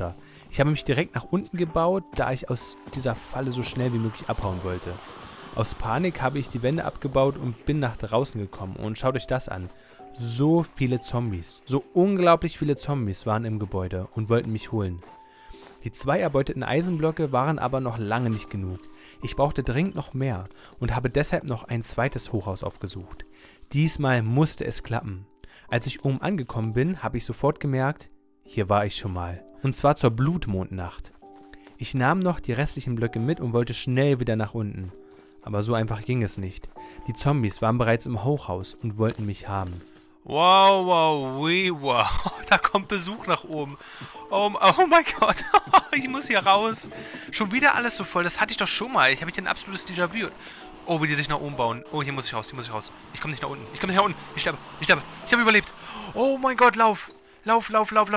Ich habe mich direkt nach unten gebaut, da ich aus dieser Falle so schnell wie möglich abhauen wollte. Aus Panik habe ich die Wände abgebaut und bin nach draußen gekommen. Und schaut euch das an. So viele Zombies, so unglaublich viele Zombies waren im Gebäude und wollten mich holen. Die 2 erbeuteten Eisenblöcke waren aber noch lange nicht genug. Ich brauchte dringend noch mehr und habe deshalb noch ein zweites Hochhaus aufgesucht. Diesmal musste es klappen. Als ich oben angekommen bin, habe ich sofort gemerkt, hier war ich schon mal. Und zwar zur Blutmondnacht. Ich nahm noch die restlichen Blöcke mit und wollte schnell wieder nach unten. Aber so einfach ging es nicht. Die Zombies waren bereits im Hochhaus und wollten mich haben. Wow, wow, wow. Da kommt Besuch nach oben. Oh mein Gott. Ich muss hier raus. Schon wieder alles so voll. Das hatte ich doch schon mal. Ich habe hier ein absolutes Déjà-vu. Oh, wie die sich nach oben bauen. Oh, hier muss ich raus. Ich komme nicht nach unten. Ich sterbe. Ich habe überlebt. Oh mein Gott, lauf. Lauf.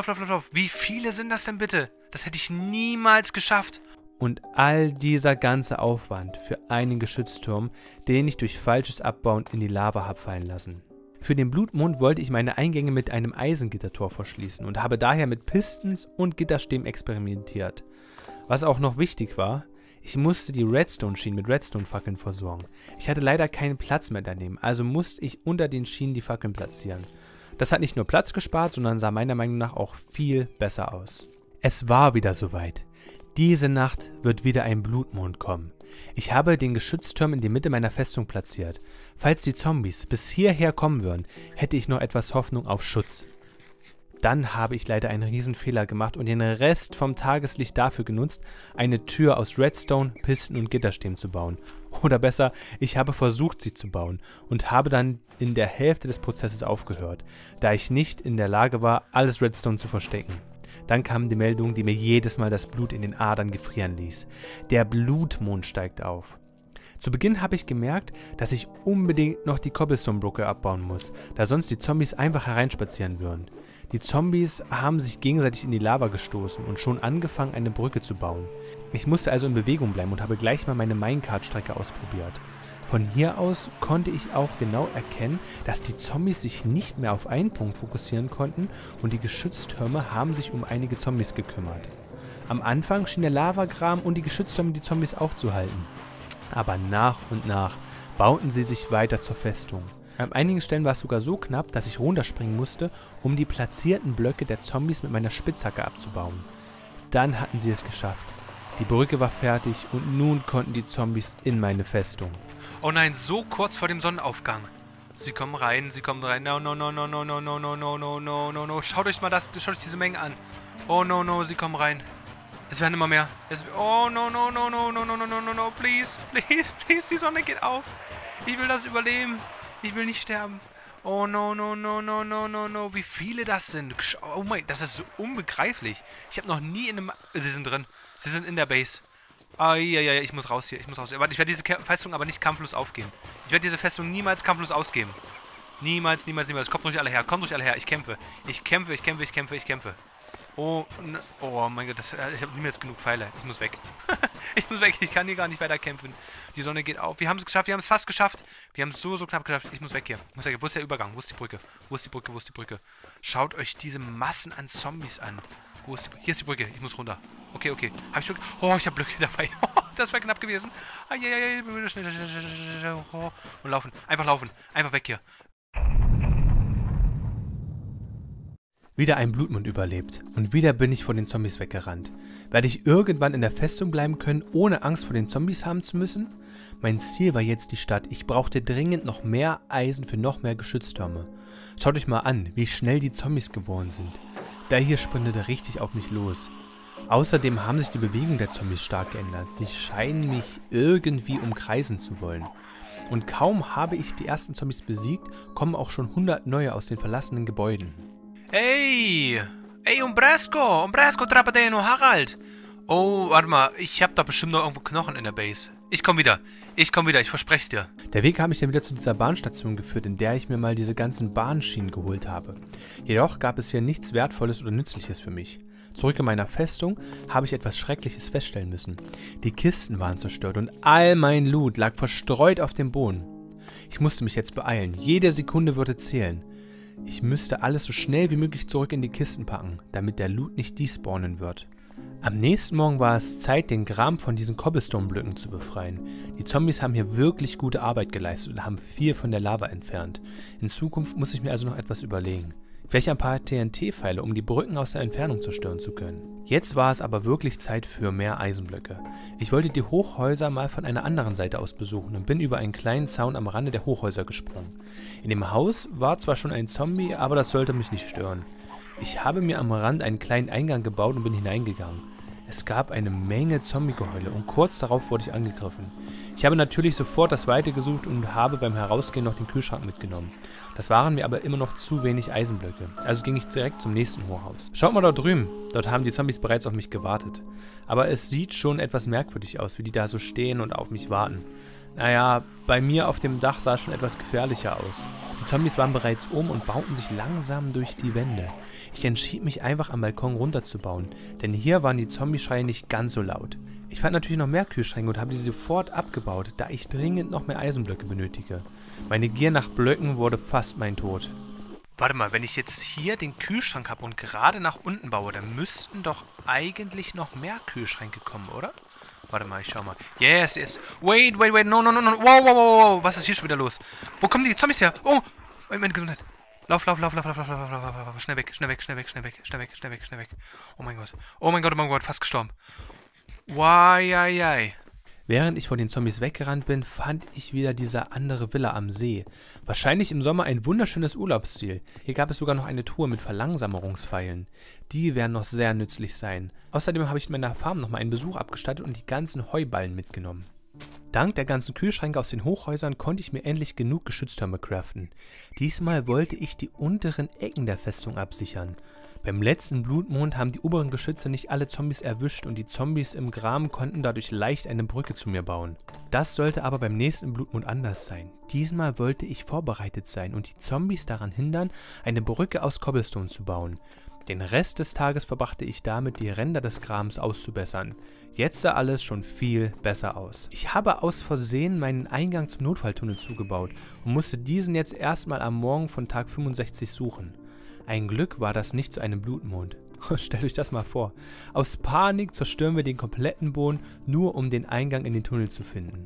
Wie viele sind das denn bitte? Das hätte ich niemals geschafft. Und all dieser ganze Aufwand für einen Geschützturm, den ich durch falsches Abbauen in die Lava habe fallen lassen. Für den Blutmond wollte ich meine Eingänge mit einem Eisengittertor verschließen und habe daher mit Pistons und Gitterstäben experimentiert. Was auch noch wichtig war, ich musste die Redstone-Schienen mit Redstone-Fackeln versorgen. Ich hatte leider keinen Platz mehr daneben, also musste ich unter den Schienen die Fackeln platzieren. Das hat nicht nur Platz gespart, sondern sah meiner Meinung nach auch viel besser aus. Es war wieder soweit. Diese Nacht wird wieder ein Blutmond kommen. Ich habe den Geschützturm in die Mitte meiner Festung platziert. Falls die Zombies bis hierher kommen würden, hätte ich noch etwas Hoffnung auf Schutz. Dann habe ich leider einen Riesenfehler gemacht und den Rest vom Tageslicht dafür genutzt, eine Tür aus Redstone, Pisten und Gitterstäben zu bauen. Oder besser, ich habe versucht, sie zu bauen und habe dann in der Hälfte des Prozesses aufgehört, da ich nicht in der Lage war, alles Redstone zu verstecken. Dann kam die Meldung, die mir jedes Mal das Blut in den Adern gefrieren ließ. Der Blutmond steigt auf. Zu Beginn habe ich gemerkt, dass ich unbedingt noch die Cobblestone-Brücke abbauen muss, da sonst die Zombies einfach hereinspazieren würden. Die Zombies haben sich gegenseitig in die Lava gestoßen und schon angefangen, eine Brücke zu bauen. Ich musste also in Bewegung bleiben und habe gleich mal meine Minecart-Strecke ausprobiert. Von hier aus konnte ich auch genau erkennen, dass die Zombies sich nicht mehr auf einen Punkt fokussieren konnten und die Geschütztürme haben sich um einige Zombies gekümmert. Am Anfang schien der Lavagraben und die Geschütztürme die Zombies aufzuhalten. Aber nach und nach bauten sie sich weiter zur Festung. An einigen Stellen war es sogar so knapp, dass ich runterspringen musste, um die platzierten Blöcke der Zombies mit meiner Spitzhacke abzubauen. Dann hatten sie es geschafft. Die Brücke war fertig und nun konnten die Zombies in meine Festung. Oh nein, so kurz vor dem Sonnenaufgang. Sie kommen rein. No. Schaut euch diese Mengen an. Oh no, sie kommen rein. Es werden immer mehr. Oh no. Please, die Sonne geht auf. Ich will das überleben. Ich will nicht sterben. Oh no. Wie viele das sind. Oh mein, das ist so unbegreiflich. Ich habe noch nie in einem... Sie sind drin. Sie sind in der Base. Ja, ich muss raus hier. Warte, ich werde diese Festung aber nicht kampflos aufgeben. Ich werde diese Festung niemals kampflos ausgeben. Niemals. Kommt ruhig alle her. Ich kämpfe. Oh mein Gott, ich habe niemals genug Pfeile. Ich muss weg. Ich kann hier gar nicht weiter kämpfen. Die Sonne geht auf. Wir haben es geschafft. Wir haben es fast geschafft. Wir haben es so knapp geschafft. Ich muss weg hier. Wo ist der Übergang? Wo ist die Brücke? Wo ist die Brücke? Schaut euch diese Massen an Zombies an. Hier ist die Brücke. Ich muss runter. Okay. Habe ich Glück? Oh, ich habe Glück dabei. Das wäre knapp gewesen. Schnell. Und laufen. Einfach weg hier. Wieder ein Blutmond überlebt und wieder bin ich vor den Zombies weggerannt. Werde ich irgendwann in der Festung bleiben können, ohne Angst vor den Zombies haben zu müssen? Mein Ziel war jetzt die Stadt. Ich brauchte dringend noch mehr Eisen für noch mehr Geschütztürme. Schaut euch mal an, wie schnell die Zombies geworden sind. Der hier sprintete richtig auf mich los. Außerdem haben sich die Bewegungen der Zombies stark geändert. Sie scheinen mich irgendwie umkreisen zu wollen. Und kaum habe ich die ersten Zombies besiegt, kommen auch schon 100 neue aus den verlassenen Gebäuden. Ey, Umbrasco, Trapadeno, Harald. Oh, warte mal, ich habe da bestimmt noch irgendwo Knochen in der Base. Ich komm wieder, ich verspreche es dir. Der Weg hat mich dann wieder zu dieser Bahnstation geführt, in der ich mir mal diese ganzen Bahnschienen geholt habe. Jedoch gab es hier nichts Wertvolles oder Nützliches für mich. Zurück in meiner Festung habe ich etwas Schreckliches feststellen müssen. Die Kisten waren zerstört und all mein Loot lag verstreut auf dem Boden. Ich musste mich jetzt beeilen, jede Sekunde würde zählen. Ich müsste alles so schnell wie möglich zurück in die Kisten packen, damit der Loot nicht despawnen wird. Am nächsten Morgen war es Zeit, den Gram von diesen Cobblestone-Blöcken zu befreien. Die Zombies haben hier wirklich gute Arbeit geleistet und haben viel von der Lava entfernt. In Zukunft muss ich mir also noch etwas überlegen. Vielleicht ein paar TNT-Pfeile, um die Brücken aus der Entfernung zerstören zu können. Jetzt war es aber wirklich Zeit für mehr Eisenblöcke. Ich wollte die Hochhäuser mal von einer anderen Seite aus besuchen und bin über einen kleinen Zaun am Rande der Hochhäuser gesprungen. In dem Haus war zwar schon ein Zombie, aber das sollte mich nicht stören. Ich habe mir am Rand einen kleinen Eingang gebaut und bin hineingegangen. Es gab eine Menge Zombie-Geheule und kurz darauf wurde ich angegriffen. Ich habe natürlich sofort das Weite gesucht und habe beim Herausgehen noch den Kühlschrank mitgenommen. Das waren mir aber immer noch zu wenig Eisenblöcke, also ging ich direkt zum nächsten Hochhaus. Schaut mal dort drüben, dort haben die Zombies bereits auf mich gewartet. Aber es sieht schon etwas merkwürdig aus, wie die da so stehen und auf mich warten. Naja, bei mir auf dem Dach sah es schon etwas gefährlicher aus. Die Zombies waren bereits oben und bauten sich langsam durch die Wände. Ich entschied mich einfach am Balkon runterzubauen, denn hier waren die Zombie-Schreie nicht ganz so laut. Ich fand natürlich noch mehr Kühlschränke und habe diese sofort abgebaut, da ich dringend noch mehr Eisenblöcke benötige. Meine Gier nach Blöcken wurde fast mein Tod. Warte mal, wenn ich jetzt hier den Kühlschrank habe und gerade nach unten baue, dann müssten doch eigentlich noch mehr Kühlschränke kommen, oder? Warte mal, ich schau mal. Yes, yes. Wait, no. Wow. Was ist hier schon wieder los? Wo kommen die Zombies her? Oh, meine Gesundheit. Lauf. Schnell weg. Oh mein Gott, fast gestorben. Wai. Während ich von den Zombies weggerannt bin, fand ich wieder diese andere Villa am See. Wahrscheinlich im Sommer ein wunderschönes Urlaubsziel. Hier gab es sogar noch eine Tour mit Verlangsamungspfeilen. Die werden noch sehr nützlich sein. Außerdem habe ich in meiner Farm nochmal einen Besuch abgestattet und die ganzen Heuballen mitgenommen. Dank der ganzen Kühlschränke aus den Hochhäusern konnte ich mir endlich genug Geschütztürme craften. Diesmal wollte ich die unteren Ecken der Festung absichern. Beim letzten Blutmond haben die oberen Geschütze nicht alle Zombies erwischt und die Zombies im Graben konnten dadurch leicht eine Brücke zu mir bauen. Das sollte aber beim nächsten Blutmond anders sein. Diesmal wollte ich vorbereitet sein und die Zombies daran hindern, eine Brücke aus Cobblestone zu bauen. Den Rest des Tages verbrachte ich damit, die Ränder des Grabens auszubessern. Jetzt sah alles schon viel besser aus. Ich habe aus Versehen meinen Eingang zum Notfalltunnel zugebaut und musste diesen jetzt erstmal am Morgen von Tag 65 suchen. Ein Glück war das nicht zu einem Blutmond. Stellt euch das mal vor. Aus Panik zerstören wir den kompletten Boden, nur um den Eingang in den Tunnel zu finden.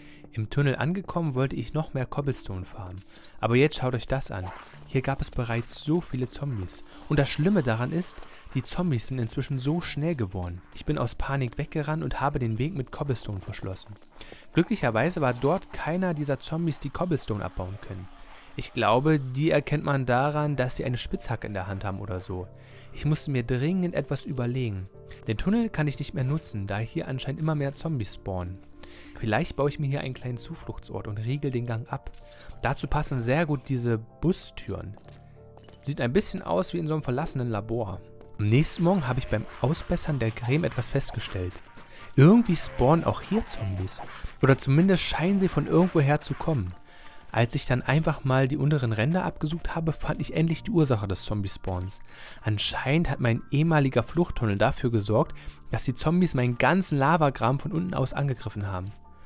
Im Tunnel angekommen, wollte ich noch mehr Cobblestone farmen. Aber jetzt schaut euch das an. Hier gab es bereits so viele Zombies. Und das Schlimme daran ist, die Zombies sind inzwischen so schnell geworden. Ich bin aus Panik weggerannt und habe den Weg mit Cobblestone verschlossen. Glücklicherweise war dort keiner dieser Zombies, die Cobblestone abbauen können. Ich glaube, die erkennt man daran, dass sie eine Spitzhacke in der Hand haben oder so. Ich musste mir dringend etwas überlegen. Den Tunnel kann ich nicht mehr nutzen, da hier anscheinend immer mehr Zombies spawnen. Vielleicht baue ich mir hier einen kleinen Zufluchtsort und riegel den Gang ab. Dazu passen sehr gut diese Bustüren. Sieht ein bisschen aus wie in so einem verlassenen Labor. Am nächsten Morgen habe ich beim Ausbessern der Creme etwas festgestellt. Irgendwie spawnen auch hier Zombies. Oder zumindest scheinen sie von irgendwoher zu kommen. Als ich dann einfach mal die unteren Ränder abgesucht habe, fand ich endlich die Ursache des Zombie-Spawns. Anscheinend hat mein ehemaliger Fluchttunnel dafür gesorgt, dass die Zombies meinen ganzen Lavagraben von unten aus angegriffen haben.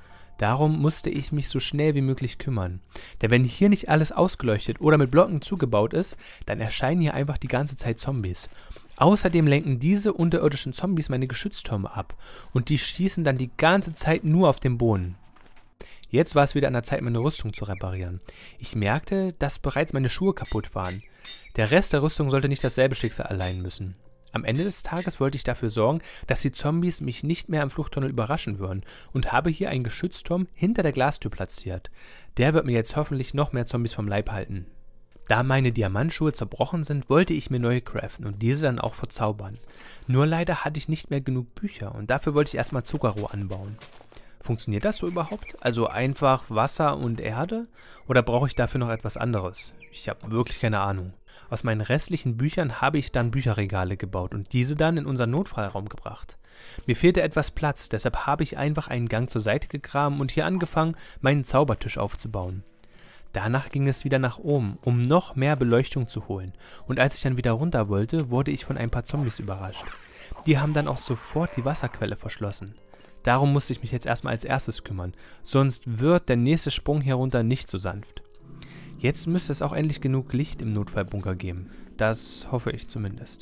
Darum musste ich mich so schnell wie möglich kümmern. Denn wenn hier nicht alles ausgeleuchtet oder mit Blocken zugebaut ist, dann erscheinen hier einfach die ganze Zeit Zombies. Außerdem lenken diese unterirdischen Zombies meine Geschütztürme ab und die schießen dann die ganze Zeit nur auf den Boden. Jetzt war es wieder an der Zeit, meine Rüstung zu reparieren. Ich merkte, dass bereits meine Schuhe kaputt waren. Der Rest der Rüstung sollte nicht dasselbe Schicksal erleiden müssen. Am Ende des Tages wollte ich dafür sorgen, dass die Zombies mich nicht mehr im Fluchttunnel überraschen würden und habe hier einen Geschützturm hinter der Glastür platziert. Der wird mir jetzt hoffentlich noch mehr Zombies vom Leib halten. Da meine Diamantschuhe zerbrochen sind, wollte ich mir neue craften und diese dann auch verzaubern. Nur leider hatte ich nicht mehr genug Bücher und dafür wollte ich erstmal Zuckerrohr anbauen. Funktioniert das so überhaupt? Also einfach Wasser und Erde? Oder brauche ich dafür noch etwas anderes? Ich habe wirklich keine Ahnung. Aus meinen restlichen Büchern habe ich dann Bücherregale gebaut und diese dann in unseren Notfallraum gebracht. Mir fehlte etwas Platz, deshalb habe ich einfach einen Gang zur Seite gegraben und hier angefangen, meinen Zaubertisch aufzubauen. Danach ging es wieder nach oben, um noch mehr Beleuchtung zu holen. Und als ich dann wieder runter wollte, wurde ich von ein paar Zombies überrascht. Die haben dann auch sofort die Wasserquelle verschlossen. Darum musste ich mich jetzt erstmal als erstes kümmern, sonst wird der nächste Sprung hier runter nicht so sanft. Jetzt müsste es auch endlich genug Licht im Notfallbunker geben. Das hoffe ich zumindest. Ich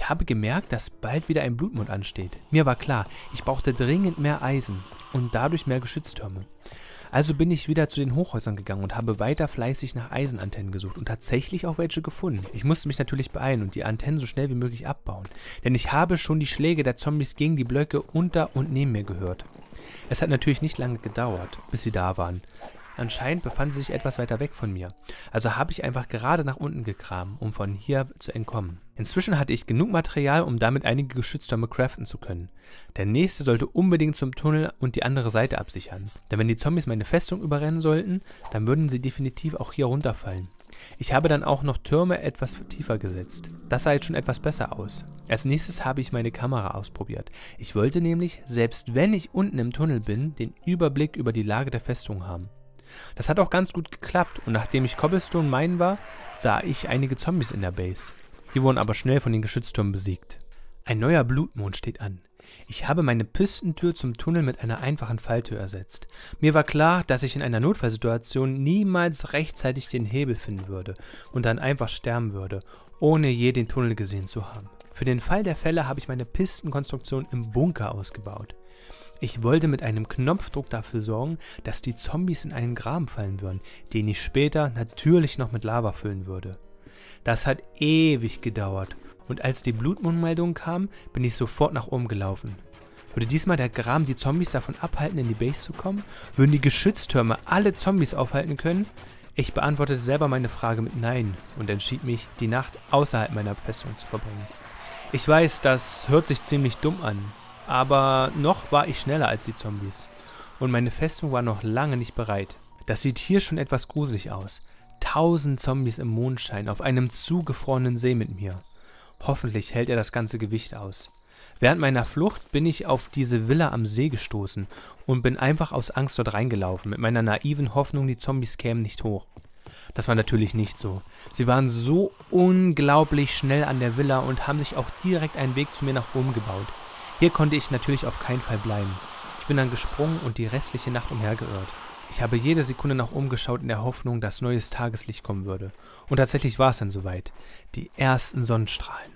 Ich habe gemerkt, dass bald wieder ein Blutmond ansteht. Mir war klar, ich brauchte dringend mehr Eisen und dadurch mehr Geschütztürme. Also bin ich wieder zu den Hochhäusern gegangen und habe weiter fleißig nach Eisenantennen gesucht und tatsächlich auch welche gefunden. Ich musste mich natürlich beeilen und die Antennen so schnell wie möglich abbauen, denn ich habe schon die Schläge der Zombies gegen die Blöcke unter und neben mir gehört. Es hat natürlich nicht lange gedauert, bis sie da waren. Anscheinend befanden sie sich etwas weiter weg von mir, also habe ich einfach gerade nach unten gegraben, um von hier zu entkommen. Inzwischen hatte ich genug Material, um damit einige Geschütztürme craften zu können. Der nächste sollte unbedingt zum Tunnel und die andere Seite absichern, denn wenn die Zombies meine Festung überrennen sollten, dann würden sie definitiv auch hier runterfallen. Ich habe dann auch noch Türme etwas tiefer gesetzt. Das sah jetzt schon etwas besser aus. Als nächstes habe ich meine Kamera ausprobiert. Ich wollte nämlich, selbst wenn ich unten im Tunnel bin, den Überblick über die Lage der Festung haben. Das hat auch ganz gut geklappt und nachdem ich Cobblestone Mine war, sah ich einige Zombies in der Base. Die wurden aber schnell von den Geschütztürmen besiegt. Ein neuer Blutmond steht an. Ich habe meine Pistentür zum Tunnel mit einer einfachen Falltür ersetzt. Mir war klar, dass ich in einer Notfallsituation niemals rechtzeitig den Hebel finden würde und dann einfach sterben würde, ohne je den Tunnel gesehen zu haben. Für den Fall der Fälle habe ich meine Pistenkonstruktion im Bunker ausgebaut. Ich wollte mit einem Knopfdruck dafür sorgen, dass die Zombies in einen Graben fallen würden, den ich später natürlich noch mit Lava füllen würde. Das hat ewig gedauert und als die Blutmondmeldung kam, bin ich sofort nach oben gelaufen. Würde diesmal der Graben die Zombies davon abhalten, in die Base zu kommen? Würden die Geschütztürme alle Zombies aufhalten können? Ich beantwortete selber meine Frage mit Nein und entschied mich, die Nacht außerhalb meiner Festung zu verbringen. Ich weiß, das hört sich ziemlich dumm an, aber noch war ich schneller als die Zombies und meine Festung war noch lange nicht bereit. Das sieht hier schon etwas gruselig aus. 1000 Zombies im Mondschein auf einem zugefrorenen See mit mir. Hoffentlich hält er das ganze Gewicht aus. Während meiner Flucht bin ich auf diese Villa am See gestoßen und bin einfach aus Angst dort reingelaufen, mit meiner naiven Hoffnung, die Zombies kämen nicht hoch. Das war natürlich nicht so. Sie waren so unglaublich schnell an der Villa und haben sich auch direkt einen Weg zu mir nach oben gebaut. Hier konnte ich natürlich auf keinen Fall bleiben. Ich bin dann gesprungen und die restliche Nacht umhergeirrt. Ich habe jede Sekunde nach oben geschaut in der Hoffnung, dass neues Tageslicht kommen würde. Und tatsächlich war es dann soweit. Die ersten Sonnenstrahlen.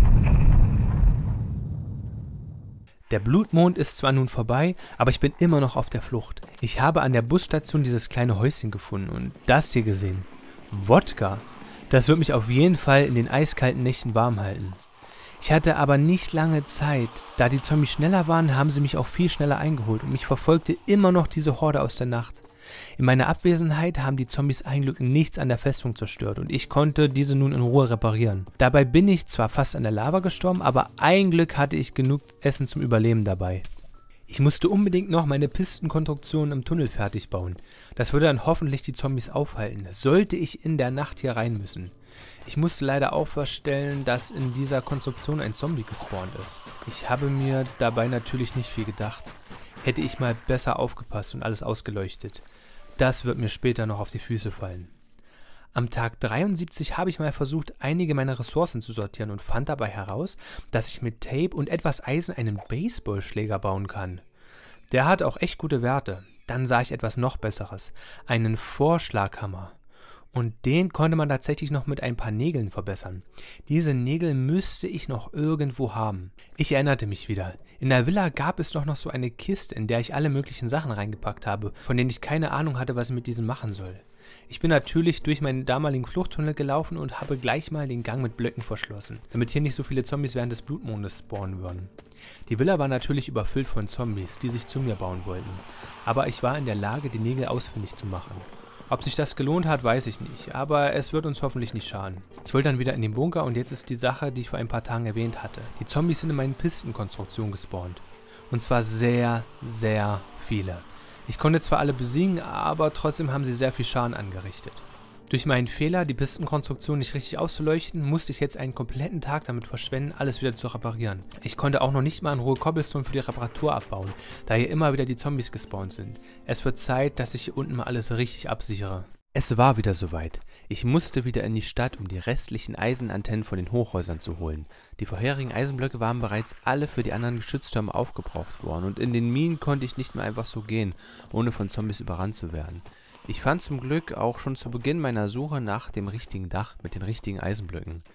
Der Blutmond ist zwar nun vorbei, aber ich bin immer noch auf der Flucht. Ich habe an der Busstation dieses kleine Häuschen gefunden und das hier gesehen. Wodka. Das wird mich auf jeden Fall in den eiskalten Nächten warm halten. Ich hatte aber nicht lange Zeit. Da die Zombies schneller waren, haben sie mich auch viel schneller eingeholt und mich verfolgte immer noch diese Horde aus der Nacht. In meiner Abwesenheit haben die Zombies ein Glück nichts an der Festung zerstört und ich konnte diese nun in Ruhe reparieren. Dabei bin ich zwar fast an der Lava gestorben, aber ein Glück hatte ich genug Essen zum Überleben dabei. Ich musste unbedingt noch meine Pistenkonstruktion im Tunnel fertig bauen. Das würde dann hoffentlich die Zombies aufhalten, sollte ich in der Nacht hier rein müssen. Ich musste leider auch feststellen, dass in dieser Konstruktion ein Zombie gespawnt ist. Ich habe mir dabei natürlich nicht viel gedacht. Hätte ich mal besser aufgepasst und alles ausgeleuchtet. Das wird mir später noch auf die Füße fallen. Am Tag 73 habe ich mal versucht, einige meiner Ressourcen zu sortieren und fand dabei heraus, dass ich mit Tape und etwas Eisen einen Baseballschläger bauen kann. Der hat auch echt gute Werte. Dann sah ich etwas noch Besseres, einen Vorschlaghammer. Und den konnte man tatsächlich noch mit ein paar Nägeln verbessern. Diese Nägel müsste ich noch irgendwo haben. Ich erinnerte mich wieder. In der Villa gab es doch noch so eine Kiste, in der ich alle möglichen Sachen reingepackt habe, von denen ich keine Ahnung hatte, was ich mit diesen machen soll. Ich bin natürlich durch meinen damaligen Fluchttunnel gelaufen und habe gleich mal den Gang mit Blöcken verschlossen, damit hier nicht so viele Zombies während des Blutmondes spawnen würden. Die Villa war natürlich überfüllt von Zombies, die sich zu mir bauen wollten, aber ich war in der Lage, die Nägel ausfindig zu machen. Ob sich das gelohnt hat, weiß ich nicht, aber es wird uns hoffentlich nicht schaden. Ich wollte dann wieder in den Bunker und jetzt ist die Sache, die ich vor ein paar Tagen erwähnt hatte. Die Zombies sind in meinen Pistenkonstruktionen gespawnt. Und zwar sehr, sehr viele. Ich konnte zwar alle besiegen, aber trotzdem haben sie sehr viel Schaden angerichtet. Durch meinen Fehler, die Pistenkonstruktion nicht richtig auszuleuchten, musste ich jetzt einen kompletten Tag damit verschwenden, alles wieder zu reparieren. Ich konnte auch noch nicht mal in Ruhe Cobblestone für die Reparatur abbauen, da hier immer wieder die Zombies gespawnt sind. Es wird Zeit, dass ich hier unten mal alles richtig absichere. Es war wieder soweit. Ich musste wieder in die Stadt, um die restlichen Eisenantennen von den Hochhäusern zu holen. Die vorherigen Eisenblöcke waren bereits alle für die anderen Geschütztürme aufgebraucht worden und in den Minen konnte ich nicht mehr einfach so gehen, ohne von Zombies überrannt zu werden. Ich fand zum Glück auch schon zu Beginn meiner Suche nach dem richtigen Dach mit den richtigen Eisenblöcken.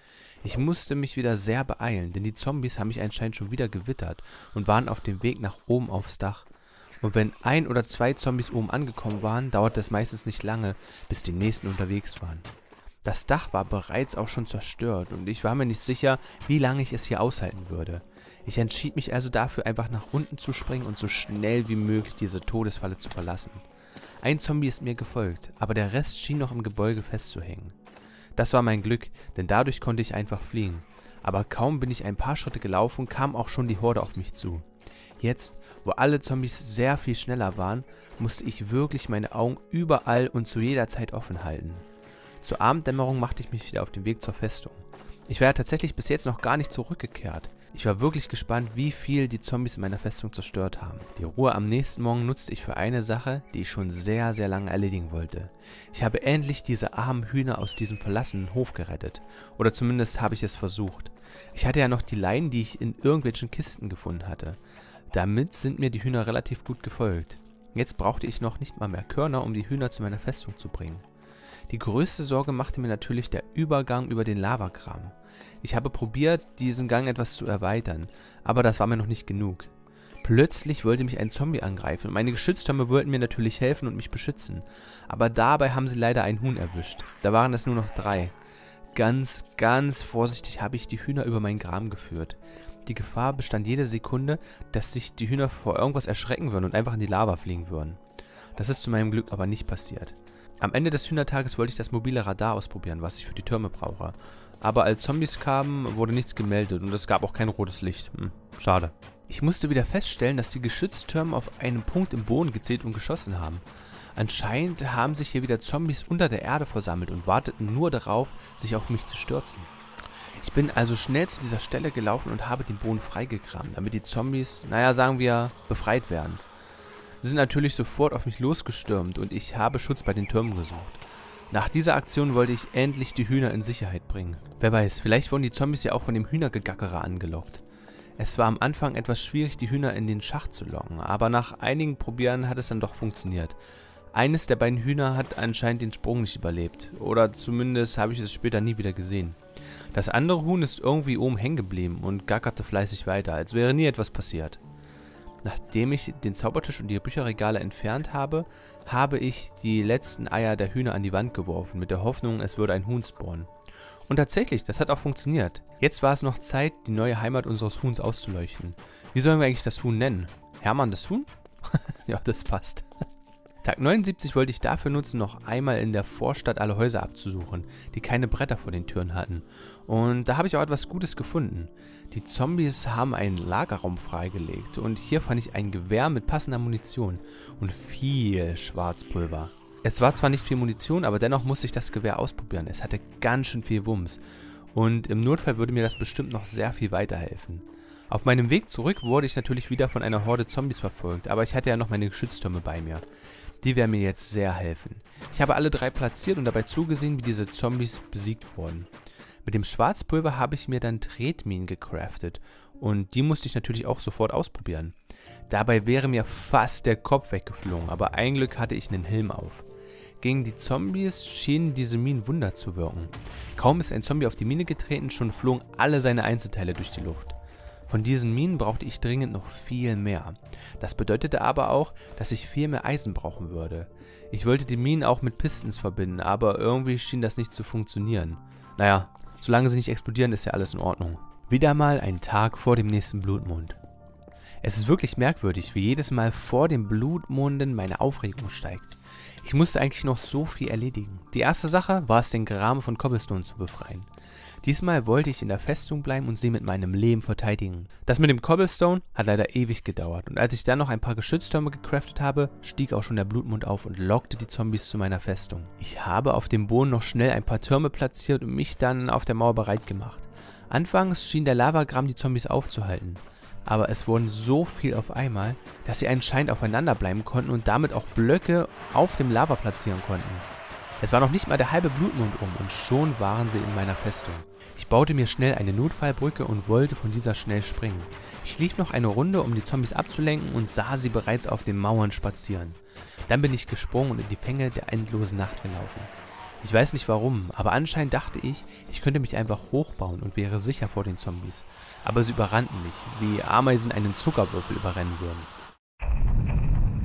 Ich musste mich wieder sehr beeilen, denn die Zombies haben mich anscheinend schon wieder gewittert und waren auf dem Weg nach oben aufs Dach. Und wenn 1 oder 2 Zombies oben angekommen waren, dauerte es meistens nicht lange, bis die nächsten unterwegs waren. Das Dach war bereits auch schon zerstört und ich war mir nicht sicher, wie lange ich es hier aushalten würde. Ich entschied mich also dafür, einfach nach unten zu springen und so schnell wie möglich diese Todesfalle zu verlassen. Ein Zombie ist mir gefolgt, aber der Rest schien noch im Gebäude festzuhängen. Das war mein Glück, denn dadurch konnte ich einfach fliehen. Aber kaum bin ich ein paar Schritte gelaufen, kam auch schon die Horde auf mich zu. Jetzt, wo alle Zombies sehr viel schneller waren, musste ich wirklich meine Augen überall und zu jeder Zeit offen halten. Zur Abenddämmerung machte ich mich wieder auf den Weg zur Festung. Ich war ja tatsächlich bis jetzt noch gar nicht zurückgekehrt. Ich war wirklich gespannt, wie viel die Zombies in meiner Festung zerstört haben. Die Ruhe am nächsten Morgen nutzte ich für eine Sache, die ich schon sehr, sehr lange erledigen wollte. Ich habe endlich diese armen Hühner aus diesem verlassenen Hof gerettet. Oder zumindest habe ich es versucht. Ich hatte ja noch die Leinen, die ich in irgendwelchen Kisten gefunden hatte. Damit sind mir die Hühner relativ gut gefolgt. Jetzt brauchte ich noch nicht mal mehr Körner, um die Hühner zu meiner Festung zu bringen. Die größte Sorge machte mir natürlich der Übergang über den Lavagraben. Ich habe probiert, diesen Gang etwas zu erweitern, aber das war mir noch nicht genug. Plötzlich wollte mich ein Zombie angreifen und meine Geschütztürme wollten mir natürlich helfen und mich beschützen. Aber dabei haben sie leider ein Huhn erwischt. Da waren es nur noch 3. Ganz vorsichtig habe ich die Hühner über meinen Graben geführt. Die Gefahr bestand jede Sekunde, dass sich die Hühner vor irgendwas erschrecken würden und einfach in die Lava fliegen würden. Das ist zu meinem Glück aber nicht passiert. Am Ende des Hühnertages wollte ich das mobile Radar ausprobieren, was ich für die Türme brauche. Aber als Zombies kamen, wurde nichts gemeldet und es gab auch kein rotes Licht. Schade. Ich musste wieder feststellen, dass die Geschütztürme auf einen Punkt im Boden gezählt und geschossen haben. Anscheinend haben sich hier wieder Zombies unter der Erde versammelt und warteten nur darauf, sich auf mich zu stürzen. Ich bin also schnell zu dieser Stelle gelaufen und habe den Boden freigegraben, damit die Zombies, sagen wir, befreit werden. Sie sind natürlich sofort auf mich losgestürmt und ich habe Schutz bei den Türmen gesucht. Nach dieser Aktion wollte ich endlich die Hühner in Sicherheit bringen. Wer weiß, vielleicht wurden die Zombies ja auch von dem Hühnergegackerer angelockt. Es war am Anfang etwas schwierig, die Hühner in den Schacht zu locken, aber nach einigen Probieren hat es dann doch funktioniert. Eines der beiden Hühner hat anscheinend den Sprung nicht überlebt, oder zumindest habe ich es später nie wieder gesehen. Das andere Huhn ist irgendwie oben hängen geblieben und gackerte fleißig weiter, als wäre nie etwas passiert. Nachdem ich den Zaubertisch und die Bücherregale entfernt habe, habe ich die letzten Eier der Hühner an die Wand geworfen, mit der Hoffnung, es würde ein Huhn spawnen. Und tatsächlich, das hat auch funktioniert. Jetzt war es noch Zeit, die neue Heimat unseres Huhns auszuleuchten. Wie sollen wir eigentlich das Huhn nennen? Hermann das Huhn? Ja, das passt. Tag 79 wollte ich dafür nutzen, noch einmal in der Vorstadt alle Häuser abzusuchen, die keine Bretter vor den Türen hatten. Und da habe ich auch etwas Gutes gefunden. Die Zombies haben einen Lagerraum freigelegt und hier fand ich ein Gewehr mit passender Munition und viel Schwarzpulver. Es war zwar nicht viel Munition, aber dennoch musste ich das Gewehr ausprobieren. Es hatte ganz schön viel Wumms und im Notfall würde mir das bestimmt noch sehr viel weiterhelfen. Auf meinem Weg zurück wurde ich natürlich wieder von einer Horde Zombies verfolgt, aber ich hatte ja noch meine Geschütztürme bei mir. Die werden mir jetzt sehr helfen. Ich habe alle 3 platziert und dabei zugesehen, wie diese Zombies besiegt wurden. Mit dem Schwarzpulver habe ich mir dann Tretminen gecraftet und die musste ich natürlich auch sofort ausprobieren. Dabei wäre mir fast der Kopf weggeflogen, aber ein Glück hatte ich einen Helm auf. Gegen die Zombies schienen diese Minen Wunder zu wirken. Kaum ist ein Zombie auf die Mine getreten, schon flogen alle seine Einzelteile durch die Luft. Von diesen Minen brauchte ich dringend noch viel mehr. Das bedeutete aber auch, dass ich viel mehr Eisen brauchen würde. Ich wollte die Minen auch mit Pistons verbinden, aber irgendwie schien das nicht zu funktionieren. Naja, solange sie nicht explodieren, ist ja alles in Ordnung. Wieder mal ein Tag vor dem nächsten Blutmond. Es ist wirklich merkwürdig, wie jedes Mal vor dem Blutmonden meine Aufregung steigt. Ich musste eigentlich noch so viel erledigen. Die erste Sache war es, den Graben von Cobblestone zu befreien. Diesmal wollte ich in der Festung bleiben und sie mit meinem Leben verteidigen. Das mit dem Cobblestone hat leider ewig gedauert und als ich dann noch ein paar Geschütztürme gecraftet habe, stieg auch schon der Blutmond auf und lockte die Zombies zu meiner Festung. Ich habe auf dem Boden noch schnell ein paar Türme platziert und mich dann auf der Mauer bereit gemacht. Anfangs schien der Lavagraben die Zombies aufzuhalten, aber es wurden so viel auf einmal, dass sie anscheinend aufeinander bleiben konnten und damit auch Blöcke auf dem Lava platzieren konnten. Es war noch nicht mal der halbe Blutmond um und schon waren sie in meiner Festung. Ich baute mir schnell eine Notfallbrücke und wollte von dieser schnell springen. Ich lief noch eine Runde, um die Zombies abzulenken und sah sie bereits auf den Mauern spazieren. Dann bin ich gesprungen und in die Fänge der endlosen Nacht gelaufen. Ich weiß nicht warum, aber anscheinend dachte ich, ich könnte mich einfach hochbauen und wäre sicher vor den Zombies. Aber sie überrannten mich, wie Ameisen einen Zuckerwürfel überrennen würden.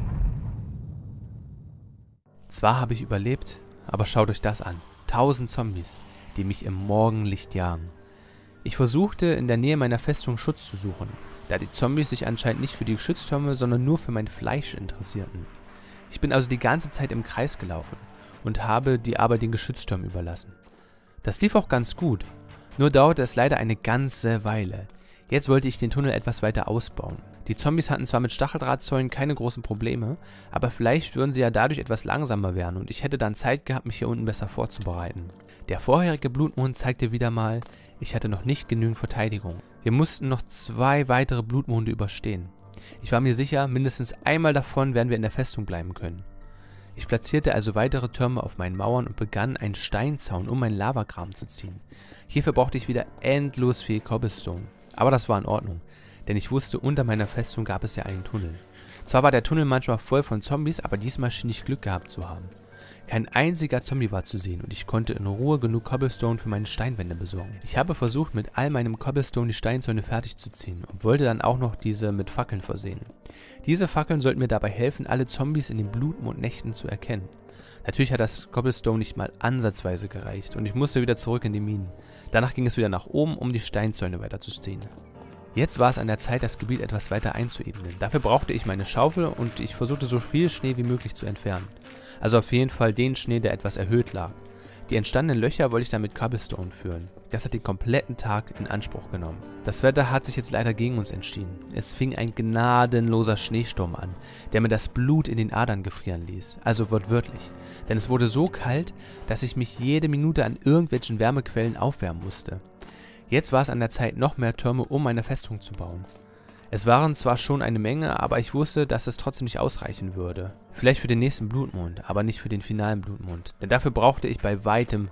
Zwar habe ich überlebt, aber schaut euch das an. 1000 Zombies, die mich im Morgenlicht jagen. Ich versuchte, in der Nähe meiner Festung Schutz zu suchen, da die Zombies sich anscheinend nicht für die Geschütztürme, sondern nur für mein Fleisch interessierten. Ich bin also die ganze Zeit im Kreis gelaufen und habe die Arbeit den Geschütztürmen überlassen. Das lief auch ganz gut, nur dauerte es leider eine ganze Weile. Jetzt wollte ich den Tunnel etwas weiter ausbauen. Die Zombies hatten zwar mit Stacheldrahtzäunen keine großen Probleme, aber vielleicht würden sie ja dadurch etwas langsamer werden und ich hätte dann Zeit gehabt, mich hier unten besser vorzubereiten. Der vorherige Blutmond zeigte wieder mal, ich hatte noch nicht genügend Verteidigung. Wir mussten noch 2 weitere Blutmonde überstehen. Ich war mir sicher, mindestens einmal davon werden wir in der Festung bleiben können. Ich platzierte also weitere Türme auf meinen Mauern und begann, einen Steinzaun um meinen Lavagraben zu ziehen. Hierfür brauchte ich wieder endlos viel Cobblestone. Aber das war in Ordnung, denn ich wusste, unter meiner Festung gab es ja einen Tunnel. Zwar war der Tunnel manchmal voll von Zombies, aber diesmal schien ich Glück gehabt zu haben. Kein einziger Zombie war zu sehen und ich konnte in Ruhe genug Cobblestone für meine Steinwände besorgen. Ich habe versucht, mit all meinem Cobblestone die Steinzäune fertig zu ziehen und wollte dann auch noch diese mit Fackeln versehen. Diese Fackeln sollten mir dabei helfen, alle Zombies in den Blutmondnächten zu erkennen. Natürlich hat das Cobblestone nicht mal ansatzweise gereicht und ich musste wieder zurück in die Minen. Danach ging es wieder nach oben, um die Steinzäune weiterzuziehen. Jetzt war es an der Zeit, das Gebiet etwas weiter einzuebnen. Dafür brauchte ich meine Schaufel und ich versuchte so viel Schnee wie möglich zu entfernen. Also auf jeden Fall den Schnee, der etwas erhöht lag. Die entstandenen Löcher wollte ich dann mit Cobblestone füllen. Das hat den kompletten Tag in Anspruch genommen. Das Wetter hat sich jetzt leider gegen uns entschieden. Es fing ein gnadenloser Schneesturm an, der mir das Blut in den Adern gefrieren ließ. Also wortwörtlich. Denn es wurde so kalt, dass ich mich jede Minute an irgendwelchen Wärmequellen aufwärmen musste. Jetzt war es an der Zeit, noch mehr Türme um meine Festung zu bauen. Es waren zwar schon eine Menge, aber ich wusste, dass es trotzdem nicht ausreichen würde. Vielleicht für den nächsten Blutmond, aber nicht für den finalen Blutmond. Denn dafür brauchte ich bei weitem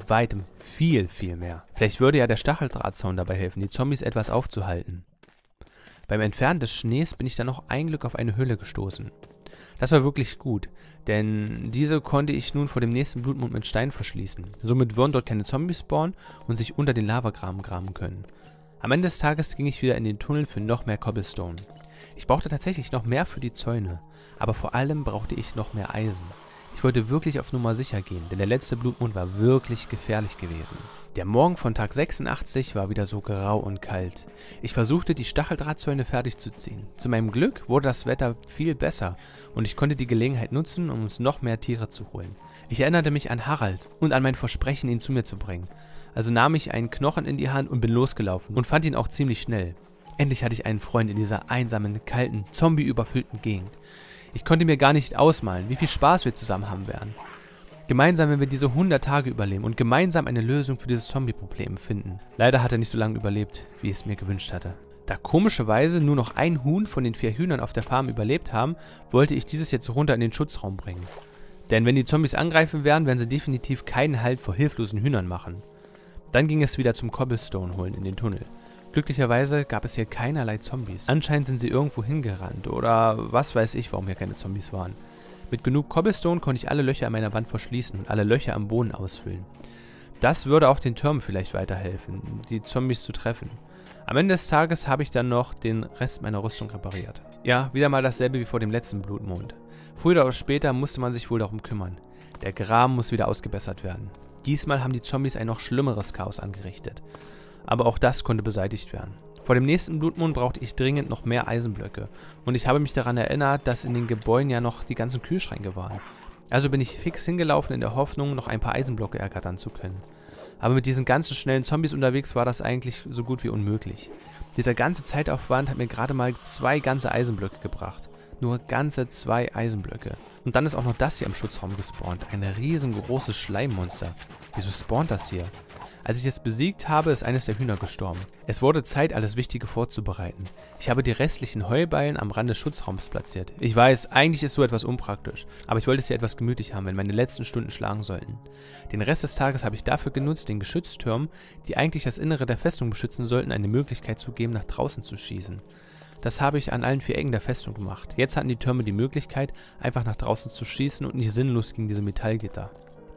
viel, viel mehr. Vielleicht würde ja der Stacheldrahtzaun dabei helfen, die Zombies etwas aufzuhalten. Beim Entfernen des Schnees bin ich dann noch ein Glück auf eine Höhle gestoßen. Das war wirklich gut, denn diese konnte ich nun vor dem nächsten Blutmond mit Stein verschließen. Somit würden dort keine Zombies spawnen und sich unter den Lavagraben graben können. Am Ende des Tages ging ich wieder in den Tunnel für noch mehr Cobblestone. Ich brauchte tatsächlich noch mehr für die Zäune, aber vor allem brauchte ich noch mehr Eisen. Ich wollte wirklich auf Nummer sicher gehen, denn der letzte Blutmond war wirklich gefährlich gewesen. Der Morgen von Tag 86 war wieder so grau und kalt. Ich versuchte, die Stacheldrahtzäune fertig zu ziehen. Zu meinem Glück wurde das Wetter viel besser und ich konnte die Gelegenheit nutzen, um uns noch mehr Tiere zu holen. Ich erinnerte mich an Harald und an mein Versprechen, ihn zu mir zu bringen. Also nahm ich einen Knochen in die Hand und bin losgelaufen und fand ihn auch ziemlich schnell. Endlich hatte ich einen Freund in dieser einsamen, kalten, zombie-überfüllten Gegend. Ich konnte mir gar nicht ausmalen, wie viel Spaß wir zusammen haben werden. Gemeinsam, wenn wir diese 100 Tage überleben und gemeinsam eine Lösung für dieses Zombie-Problem finden. Leider hat er nicht so lange überlebt, wie ich es mir gewünscht hatte. Da komischerweise nur noch ein Huhn von den 4 Hühnern auf der Farm überlebt haben, wollte ich dieses jetzt runter in den Schutzraum bringen. Denn wenn die Zombies angreifen werden sie definitiv keinen Halt vor hilflosen Hühnern machen. Dann ging es wieder zum Cobblestone holen in den Tunnel. Glücklicherweise gab es hier keinerlei Zombies. Anscheinend sind sie irgendwo hingerannt oder was weiß ich, warum hier keine Zombies waren. Mit genug Cobblestone konnte ich alle Löcher an meiner Wand verschließen und alle Löcher am Boden ausfüllen. Das würde auch den Türmen vielleicht weiterhelfen, die Zombies zu treffen. Am Ende des Tages habe ich dann noch den Rest meiner Rüstung repariert. Ja, wieder mal dasselbe wie vor dem letzten Blutmond. Früher oder später musste man sich wohl darum kümmern. Der Graben muss wieder ausgebessert werden. Diesmal haben die Zombies ein noch schlimmeres Chaos angerichtet. Aber auch das konnte beseitigt werden. Vor dem nächsten Blutmond brauchte ich dringend noch mehr Eisenblöcke. Und ich habe mich daran erinnert, dass in den Gebäuden ja noch die ganzen Kühlschränke waren. Also bin ich fix hingelaufen in der Hoffnung, noch ein paar Eisenblöcke ergattern zu können. Aber mit diesen ganzen schnellen Zombies unterwegs war das eigentlich so gut wie unmöglich. Dieser ganze Zeitaufwand hat mir gerade mal 2 ganze Eisenblöcke gebracht. Nur ganze 2 Eisenblöcke. Und dann ist auch noch das hier im Schutzraum gespawnt. Ein riesengroßes Schleimmonster. Wieso spawnt das hier? Als ich es besiegt habe, ist eines der Hühner gestorben. Es wurde Zeit, alles Wichtige vorzubereiten. Ich habe die restlichen Heuballen am Rand des Schutzraums platziert. Ich weiß, eigentlich ist so etwas unpraktisch, aber ich wollte es hier etwas gemütlich haben, wenn meine letzten Stunden schlagen sollten. Den Rest des Tages habe ich dafür genutzt, den Geschütztürmen, die eigentlich das Innere der Festung beschützen sollten, eine Möglichkeit zu geben, nach draußen zu schießen. Das habe ich an allen 4 Ecken der Festung gemacht. Jetzt hatten die Türme die Möglichkeit, einfach nach draußen zu schießen und nicht sinnlos gegen diese Metallgitter.